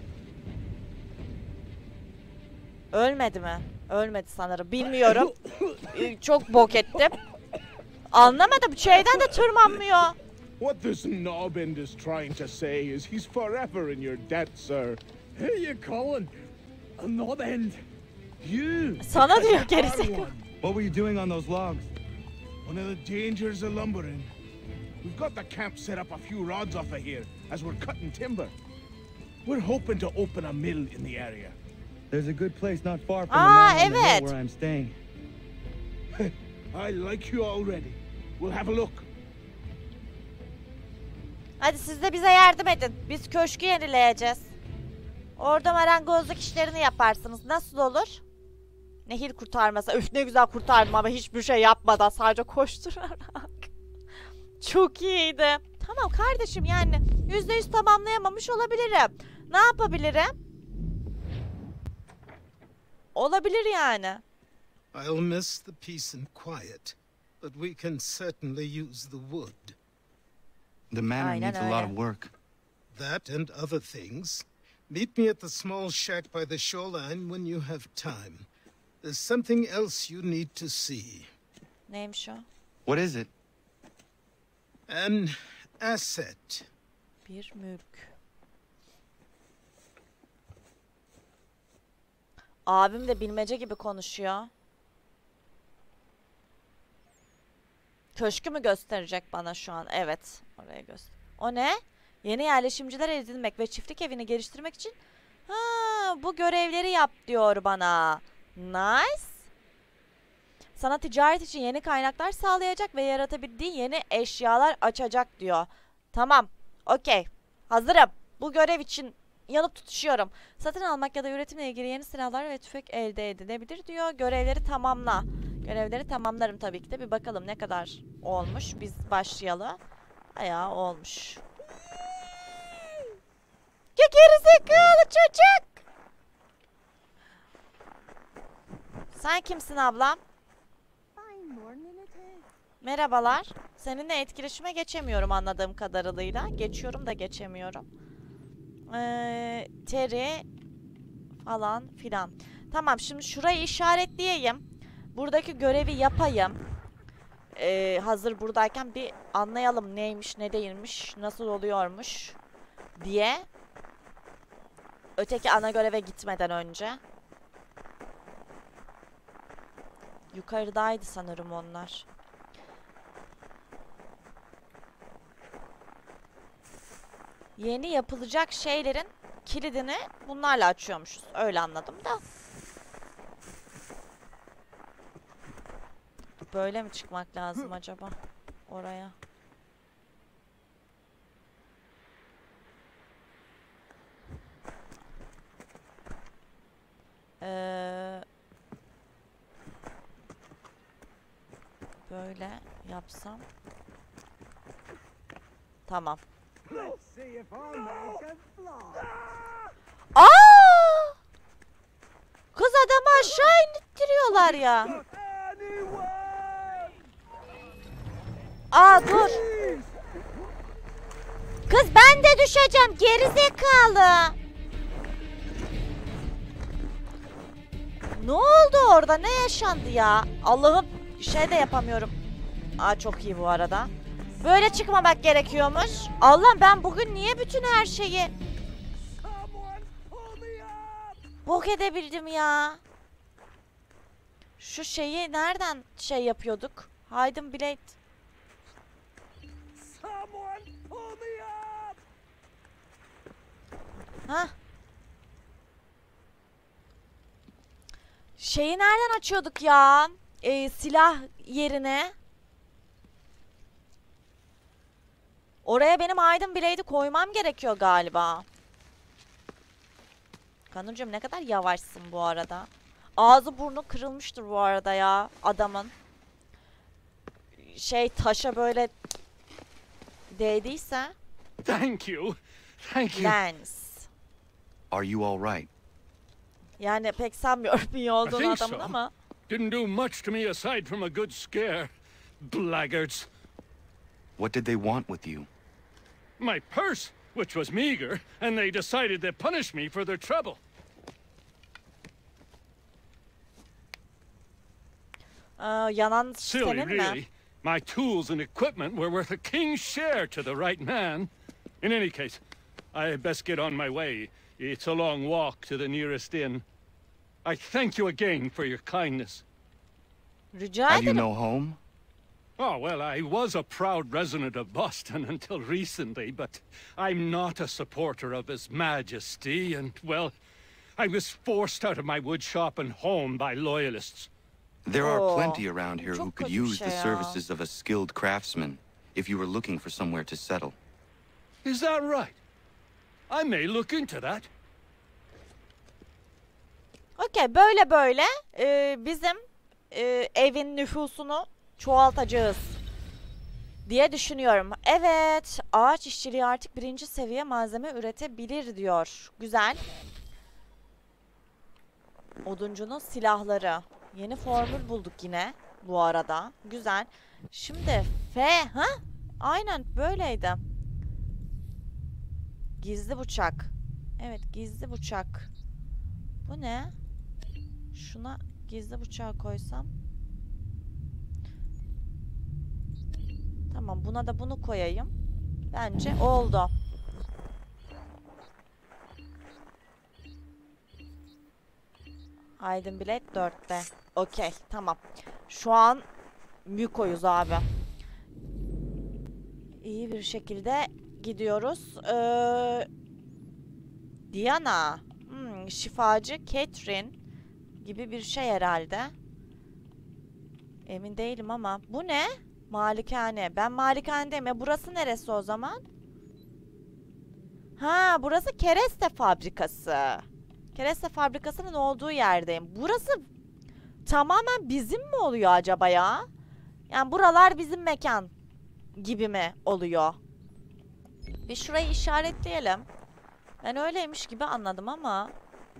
Ölmedi mi? Ölmedi sanırım. Bilmiyorum. Ee, çok bok ettim. Anlamadım. Şeyden de tırmanmıyor. What this knobbend is trying to say is he's forever in your debt, sir. Who are you calling? A knob-end? You. Sana diyor gerizekalı. What were you doing on those logs? One of the dangers of lumbering. We've got the camp set up a few rods off of here as we're cutting timber. We're hoping to open a mill in the area. There's a good place not far from Aa, the mountain on the hill evet. where I'm staying. I like you already. We'll have a look. Hadi siz de bize yardım edin. Biz köşkü yenileyeceğiz. Orada marangozluk işlerini yaparsınız. Nasıl olur? Nehir kurtarması. Üf ne güzel kurtardım ama hiçbir şey yapmadan sadece koşturarak. Çok iyiydi. Tamam kardeşim yani yüzde yüz tamamlayamamış olabilirim. Ne yapabilirim? Olabilir yani. I'll miss the peace and quiet, but we can certainly use the wood. The manor Aynen needs a lot öyle. of work. That and other things. Meet me at the small shack by the shoreline when you have time. There's something else you need to see. Neymiş o? What is it? An asset. Bir mülk. Abim de bilmece gibi konuşuyor. Köşkü mü gösterecek bana şu an? Evet. Oraya göster. O ne? Yeni yerleşimciler edinmek ve çiftlik evini geliştirmek için ha, bu görevleri yap diyor bana. Nice. Sana ticaret için yeni kaynaklar sağlayacak ve yaratabildiğin yeni eşyalar açacak diyor. Tamam. Okey. Hazırım. Bu görev için yanıp tutuşuyorum. Satın almak ya da üretimle ilgili yeni silahlar ve tüfek elde edilebilir diyor. Görevleri tamamla. Görevleri tamamlarım tabii ki de. Bir bakalım ne kadar olmuş. Biz başlayalım. Bayağı olmuş. Ya gerizekalı çocuk. Sen kimsin ablam? Merhabalar. Seninle etkileşime geçemiyorum anladığım kadarıyla. Geçiyorum da geçemiyorum. Ee, Terry falan filan. Tamam, şimdi şurayı işaretleyeyim. Buradaki görevi yapayım. Ee, hazır buradayken bir anlayalım neymiş, ne değilmiş, nasıl oluyormuş diye. Öteki ana göreve gitmeden önce. Yukarıdaydı sanırım onlar. Yeni yapılacak şeylerin kilidini bunlarla açıyormuşuz. Öyle anladım da. Böyle mi çıkmak lazım acaba oraya? Ee, böyle yapsam. Tamam. Aa! Kız adamı aşağı indiriyorlar ya. Aa dur. Kız ben de düşeceğim gerizekalı. Ne oldu orada? Ne yaşandı ya? Allah'ım şey de yapamıyorum. Aa çok iyi bu arada. Böyle çıkmamak gerekiyormuş. Allah'ım ben bugün niye bütün her şeyi bok edebildim ya? Şu şeyi nereden şey yapıyorduk? Hidden Blade. Hah. Şeyi nereden açıyorduk ya? Ee, silah yerine. Oraya benim Hidden Blade'i koymam gerekiyor galiba. Kanucuğum ne kadar yavaşsın bu arada. Ağzı burnu kırılmıştır bu arada ya adamın. Şey taşa böyle değdiyse. Thank you. Thank you. Lens. Are you all right? Yani pek sanmıyorum iyi olduğunu think adamın so. ama. Didn't do much to me aside from a good scare. Blackguards. What did they want with you? My purse, which was meager, and they decided to punish me for their trouble. Aa, yanan Silly, senin mi? really. My tools and equipment were worth a king's share to the right man. In any case, I best get on my way. It's a long walk to the nearest inn. I thank you again for your kindness. Rica Have you ederim. no home? Oh, well, I was a proud resident of Boston until recently, but I'm not a supporter of His Majesty, and, well, I was forced out of my woodshop and home by loyalists. There are Oh, plenty around here who çok could kötü bir use şey the ya. services of a skilled craftsman if you were looking for somewhere to settle. Is that right? I may look into that. Okey, böyle böyle e, bizim e, evin nüfusunu çoğaltacağız diye düşünüyorum. Evet, ağaç işçiliği artık birinci seviye malzeme üretebilir diyor. Güzel. Oduncunun silahları. Yeni formül bulduk yine bu arada. Güzel. Şimdi F, ha? Aynen böyleydi. Gizli bıçak. Evet, gizli bıçak. Bu ne? Şuna gizli bıçağı koysam. Tamam, buna da bunu koyayım. Bence oldu. Aydın bilet dörtte. Okey, tamam. Şu an Miko'yuz abi. İyi bir şekilde gidiyoruz. Ee, Diana. Hmm, şifacı Catherine gibi bir şey herhalde. Emin değilim ama. Bu ne? Malikane. Ben malikanedeyim. Ya burası neresi o zaman? Ha, burası kereste fabrikası. Kereste fabrikasının olduğu yerdeyim. Burası tamamen bizim mi oluyor acaba ya? Yani buralar bizim mekan gibi mi oluyor? Bir şurayı işaretleyelim. Ben öyleymiş gibi anladım ama.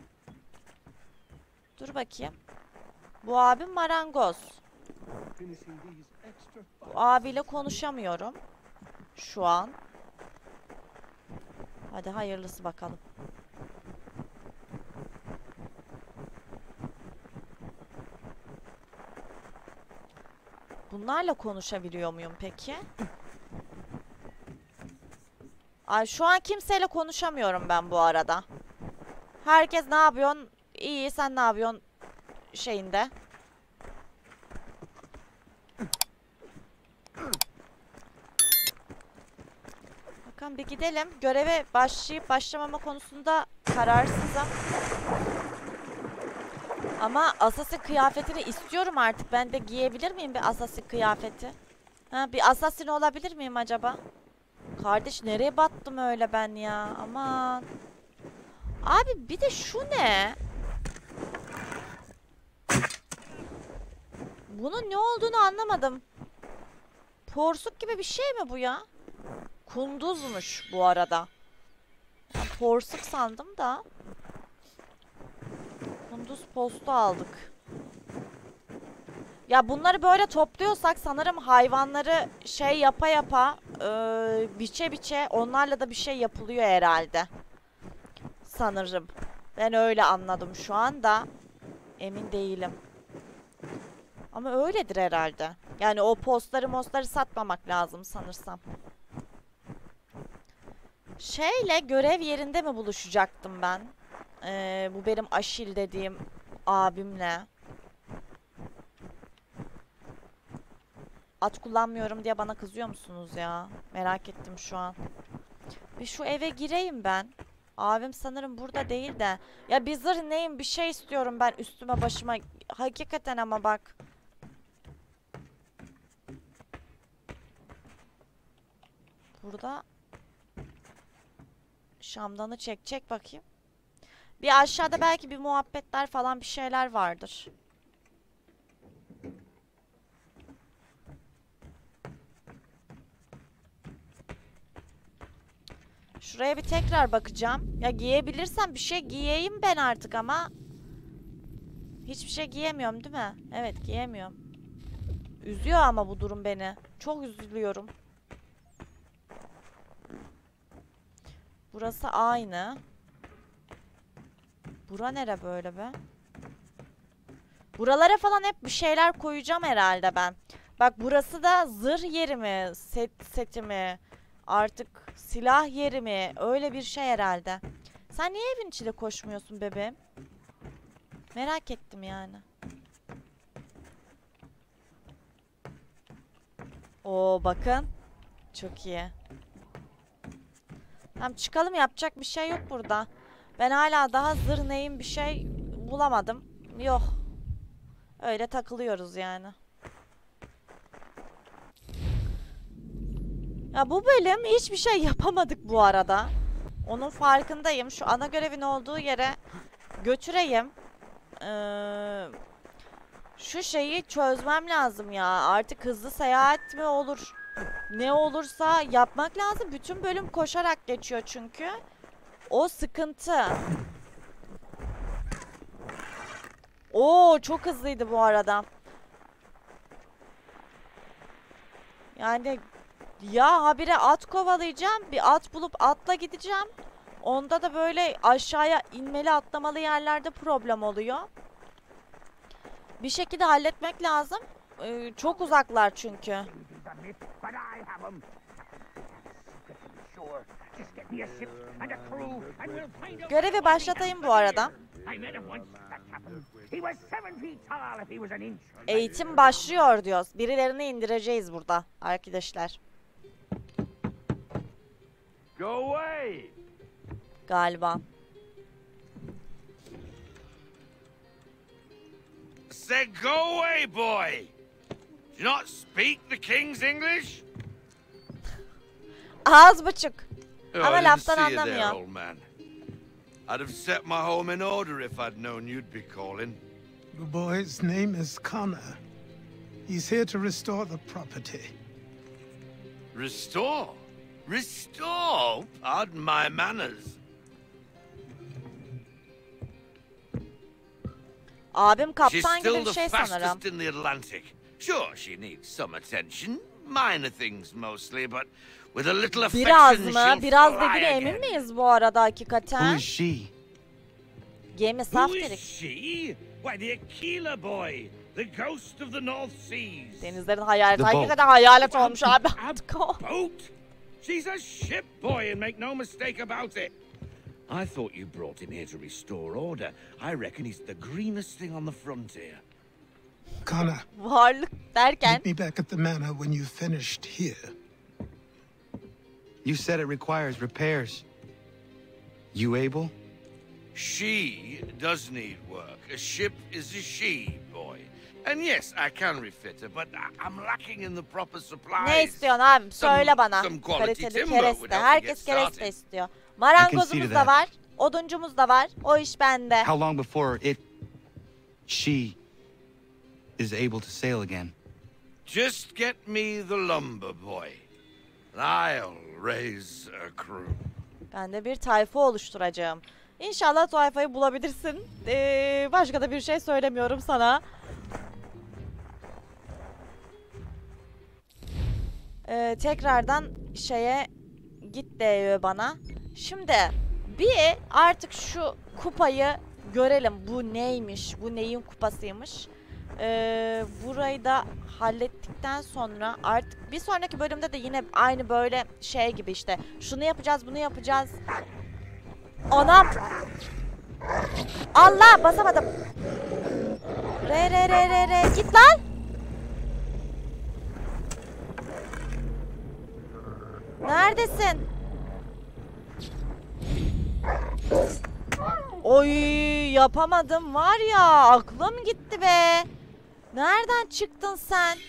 Dur bakayım. Bu abim marangoz. Bu abiyle konuşamıyorum. Şu an. Hadi hayırlısı bakalım. Bunlarla konuşabiliyor muyum peki? Ay şu an kimseyle konuşamıyorum ben bu arada. Herkes ne yapıyorsun? İyi, sen ne yapıyorsun? Şeyinde. Bakın bir gidelim. Göreve başlayıp başlamama konusunda kararsızım. Ama Assassin kıyafetini istiyorum artık. Ben de giyebilir miyim bir Assassin kıyafeti? Ha, bir Assassin olabilir miyim acaba? Kardeş nereye battım öyle ben ya? Aman. Abi bir de şu ne? Bunun ne olduğunu anlamadım. Porsuk gibi bir şey mi bu ya? Kunduzmuş bu arada. Ben porsuk sandım da. Kunduz postu aldık. Ya bunları böyle topluyorsak sanırım hayvanları şey yapa yapa e, biçe biçe onlarla da bir şey yapılıyor herhalde. Sanırım. Ben öyle anladım şu anda. Emin değilim. Ama öyledir herhalde. Yani o postları mostları satmamak lazım sanırsam. Şeyle görev yerinde mi buluşacaktım ben? Ee, bu benim Aşil dediğim abimle. At kullanmıyorum diye bana kızıyor musunuz ya? Merak ettim şu an. Bir şu eve gireyim ben. Abim sanırım burada değil de. Ya bir zırh neyim bir şey istiyorum ben üstüme başıma. Hakikaten ama bak. Burada. Şamdanı çek çek bakayım. Bir aşağıda belki bir muhabbetler falan bir şeyler vardır. Şuraya bir tekrar bakacağım. Ya giyebilirsem bir şey giyeyim ben artık ama. Hiçbir şey giyemiyorum değil mi? Evet giyemiyorum. Üzüyor ama bu durum beni. Çok üzülüyorum. Burası aynı. Bura nere böyle be? Buralara falan hep bir şeyler koyacağım herhalde ben. Bak burası da zırh yeri mi? Set, seti mi? Artık silah yeri mi? Öyle bir şey herhalde. Sen niye evin içinde koşmuyorsun bebeğim? Merak ettim yani. Oo bakın. Çok iyi. Tamam çıkalım yapacak bir şey yok burada. Ben hala daha zırh neyim bir şey bulamadım. Yok. Öyle takılıyoruz yani. Ya bu bölüm hiçbir şey yapamadık bu arada. Onun farkındayım. Şu ana görevin olduğu yere götüreyim. Ee, şu şeyi çözmem lazım ya. Artık hızlı seyahat mi olur? Ne olursa yapmak lazım. Bütün bölüm koşarak geçiyor çünkü. O sıkıntı. Oo, çok hızlıydı bu arada. Yani ya habire at kovalayacağım. Bir at bulup atla gideceğim. Onda da böyle aşağıya inmeli atlamalı yerlerde problem oluyor. Bir şekilde halletmek lazım. Ee, çok uzaklar çünkü. Görevi başlatayım bu arada. Eğitim başlıyor diyoruz. Birilerini indireceğiz burada arkadaşlar. Go away. Galiba. Said go away, boy. Do you not speak the King's English? Ağız buçuk. Oh, Ama I didn't laftan see you there, anlamıyor. old man. I'd have set my home in order if I'd known you'd be calling. The boy's name is Connor. He's here to restore the property. Restore? Restore? Pardon my manners. Abim She's kaptan gibi still bir the şey sanırım. fastest in the Atlantic. Sure, she needs some attention. Minor things mostly, but with a little affection Biraz mı? she'll Biraz fly dediğine emin again. miyiz bu arada Who hakikaten? is she? Gemi Who saf is dedik. she? Why, the Aquila boy, the ghost of the North Seas. Denizlerin hayaleti. The boat. Hakikaten hayalet olmuş abi. A boat? She's a ship boy, and make no mistake about it. I thought you brought him here to restore order. I reckon he's the greenest thing on the frontier. Connor, Varlık derken. meet me back at the manor when you've finished here. You said it requires repairs. You able? She does need work. A ship is a she, boy. And yes, I can refit her, but I- I'm lacking in the proper supplies. Ne istiyorsun abim? Söyle Some- bana. some quality Kaliteli timber would kereste. help you Herkes get kereste started. istiyor. I can Marangozumuz see to da that. var. Oduncumuz da var. O iş bende. How long before it, she, is able to sail again? Just get me the lumber, boy. And I'll raise a crew. Ben de bir tayfa oluşturacağım. İnşallah tayfayı bulabilirsin. Ee, başka da bir şey söylemiyorum sana. Ee, tekrardan şeye git diyor bana. Şimdi bir artık şu kupayı görelim. Bu neymiş? Bu neyin kupasıymış? Ee, burayı da hallettikten sonra artık bir sonraki bölümde de yine aynı böyle şey gibi işte. Şunu yapacağız, bunu yapacağız. Anam! Allah, basamadım. Re re re re re git lan. Neredesin? Oy, yapamadım var ya, aklım gitti be. Nereden çıktın sen?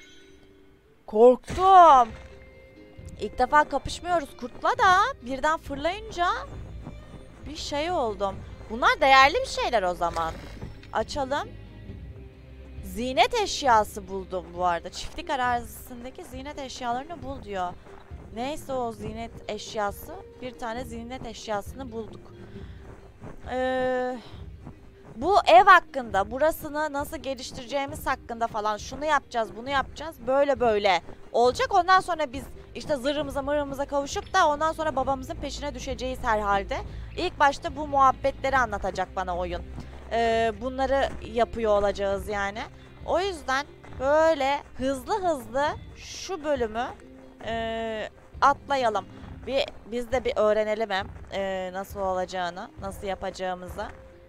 Korktum. İlk defa kapışmıyoruz kurtla da birden fırlayınca bir şey oldum. Bunlar değerli bir şeyler o zaman. Açalım. Zinet eşyası buldum bu arada. Çiftlik arazisindeki zinet eşyalarını bul diyor. Neyse o zinet eşyası. Bir tane zinet eşyasını bulduk. Ee, bu ev hakkında, burasını nasıl geliştireceğimiz hakkında falan, şunu yapacağız, bunu yapacağız, böyle böyle olacak. Ondan sonra biz işte zırhımıza mırhımıza kavuşup da ondan sonra babamızın peşine düşeceğiz herhalde. İlk başta bu muhabbetleri anlatacak bana oyun. Ee, bunları yapıyor olacağız yani. O yüzden böyle hızlı hızlı şu bölümü e, atlayalım. Bir, biz de bir öğrenelim hem e, nasıl olacağını, nasıl yapacağımızı.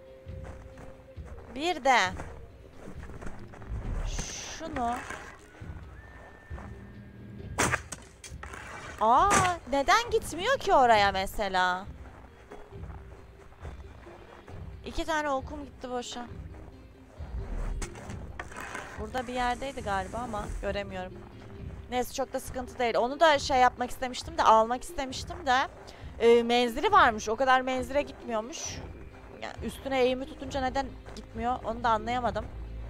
Bir de şunu. Aa, neden gitmiyor ki oraya mesela? İki tane okum gitti boşa. Burada bir yerdeydi galiba ama göremiyorum. Neyse, çok da sıkıntı değil. Onu da şey yapmak istemiştim de, almak istemiştim de. E, menzili varmış. O kadar menzile gitmiyormuş. Yani üstüne eğimi tutunca neden gitmiyor onu da anlayamadım.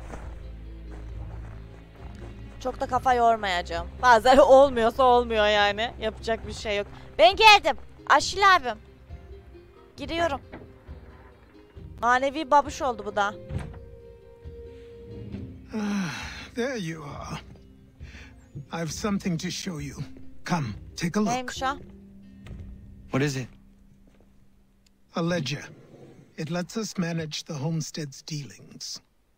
Çok da kafa yormayacağım. Bazen olmuyorsa olmuyor yani. Yapacak bir şey yok. Ben geldim. Aşil abim. Giriyorum. Manevi babuş oldu bu da. There you are. I've something to show you. Come, take a look. Neymiş o? What is it? A ledger. It lets us manage the homestead's dealings.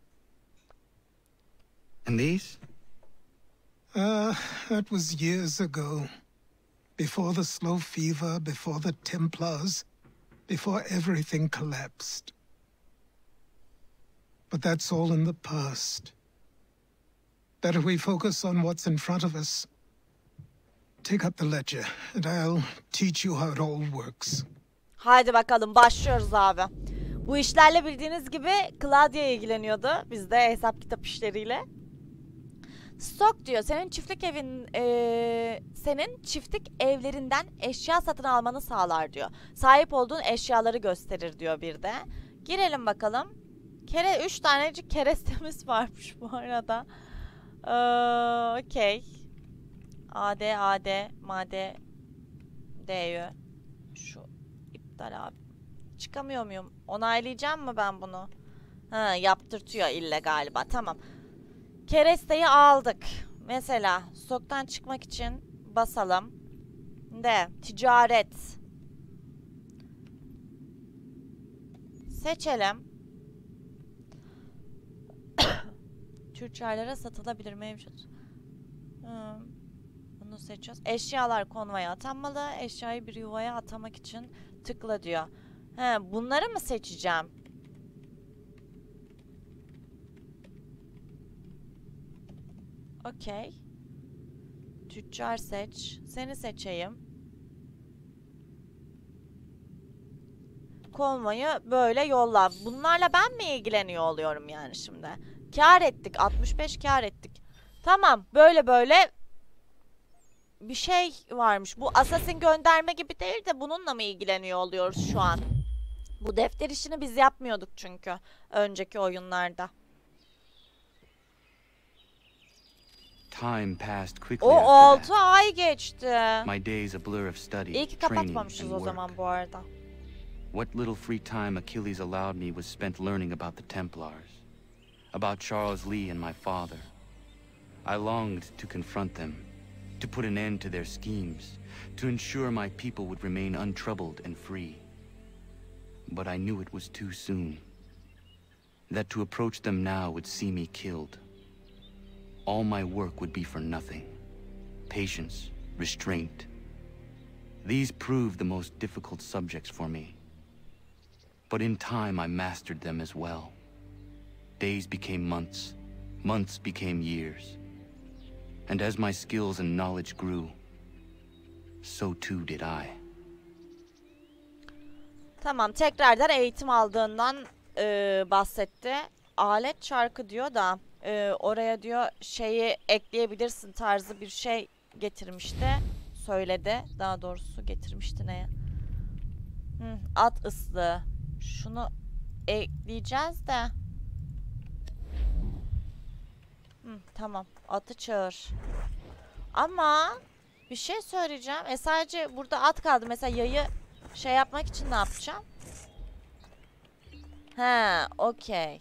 And these? Uh, that was years ago. Before the slow fever, before the Templars, before everything collapsed. But that's all in the past. Better we focus on what's in front of us. Take up the ledger, and I'll teach you how it all works. Haydi bakalım, başlıyoruz abi. Bu işlerle bildiğiniz gibi Claudia ilgileniyordu. Biz de hesap kitap işleriyle. Stok diyor, senin çiftlik evin ee, senin çiftlik evlerinden eşya satın almanı sağlar diyor. Sahip olduğun eşyaları gösterir diyor bir de. Girelim bakalım. Kere üç tanecik kerestemiz varmış bu arada. Ee, Okey. A D A D M D D'yü. Şu iptal abi. Çıkamıyor muyum? Onaylayacağım mı ben bunu? Ha, yaptırtıyor ille galiba. Tamam. Keresteyi aldık. Mesela stoktan çıkmak için basalım. De ticaret. Seçelim. Tüccarlara satılabilir mevcut. Hmm. Bunu seçiyoruz. Eşyalar konvoya atanmalı. Eşyayı bir yuvaya atamak için tıkla diyor. He, bunları mı seçeceğim? Okey. Tüccar seç. Seni seçeyim. Konvoyu böyle yolla. Bunlarla ben mi ilgileniyor oluyorum yani şimdi? Kâr ettik. altmış beş kâr ettik. Tamam. Böyle böyle bir şey varmış. Bu Assassin gönderme gibi değil de bununla mı ilgileniyor oluyoruz şu an? Bu defter işini biz yapmıyorduk çünkü önceki oyunlarda. Time passed quickly O after altı that. ay geçti. My days a blur of study, İyi ki training, kapatmamışız and o work. zaman bu arada. What little free time Achilles allowed me was spent learning about the Templars, about Charles Lee and my father. I longed to confront them, to put an end to their schemes, to ensure my people would remain untroubled and free. But I knew it was too soon, that to approach them now would see me killed. All my work would be for nothing. Patience, restraint. These proved the most difficult subjects for me. But in time I mastered them as well. Days became months, months became years. And as my skills and knowledge grew, so too did I. Tamam, tekrardan eğitim aldığından e, bahsetti. Alet çarkı diyor da e, oraya diyor şeyi ekleyebilirsin tarzı bir şey getirmişti. Söyledi. Daha doğrusu getirmişti neye? Hı, at ıslığı. Şunu ekleyeceğiz de. Hı, tamam. Atı çağır. Ama bir şey söyleyeceğim. E sadece burada at kaldı. Mesela yayı şey yapmak için ne yapacağım? He, okey.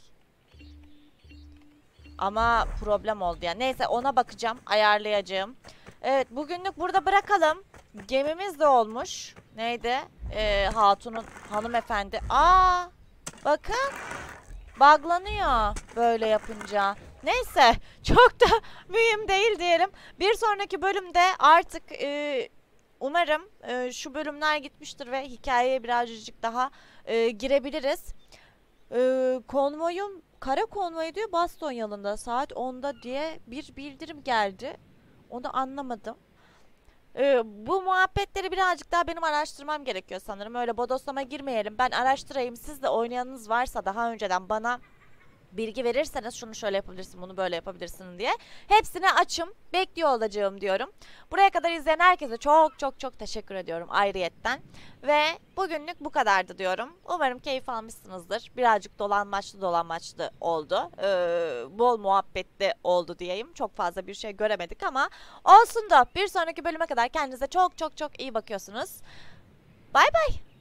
Ama problem oldu ya. Neyse ona bakacağım. Ayarlayacağım. Evet, bugünlük burada bırakalım. Gemimiz de olmuş. Neydi? Ee, Hatun'un hanımefendi. Aa, bakın. Buglanıyor böyle yapınca. Neyse. Çok da mühim değil diyelim. Bir sonraki bölümde artık e, umarım e, şu bölümler gitmiştir ve hikayeye birazcık daha e, girebiliriz. E, konvoyum, kara konvoyu diyor Baston yolunda saat onda diye bir bildirim geldi. Onu anlamadım. Ee, bu muhabbetleri birazcık daha benim araştırmam gerekiyor sanırım. Öyle bodoslama girmeyelim. Ben araştırayım. Siz de oynayanınız varsa daha önceden bana bilgi verirseniz şunu şöyle yapabilirsin, bunu böyle yapabilirsin diye. Hepsine açım, bekliyor olacağım diyorum. Buraya kadar izleyen herkese çok çok çok teşekkür ediyorum ayrıyetten. Ve bugünlük bu kadardı diyorum. Umarım keyif almışsınızdır. Birazcık dolanmaçlı dolanmaçlı oldu. Ee, bol muhabbetli oldu diyeyim. Çok fazla bir şey göremedik ama olsun da bir sonraki bölüme kadar kendinize çok çok çok iyi bakıyorsunuz. Bay bay.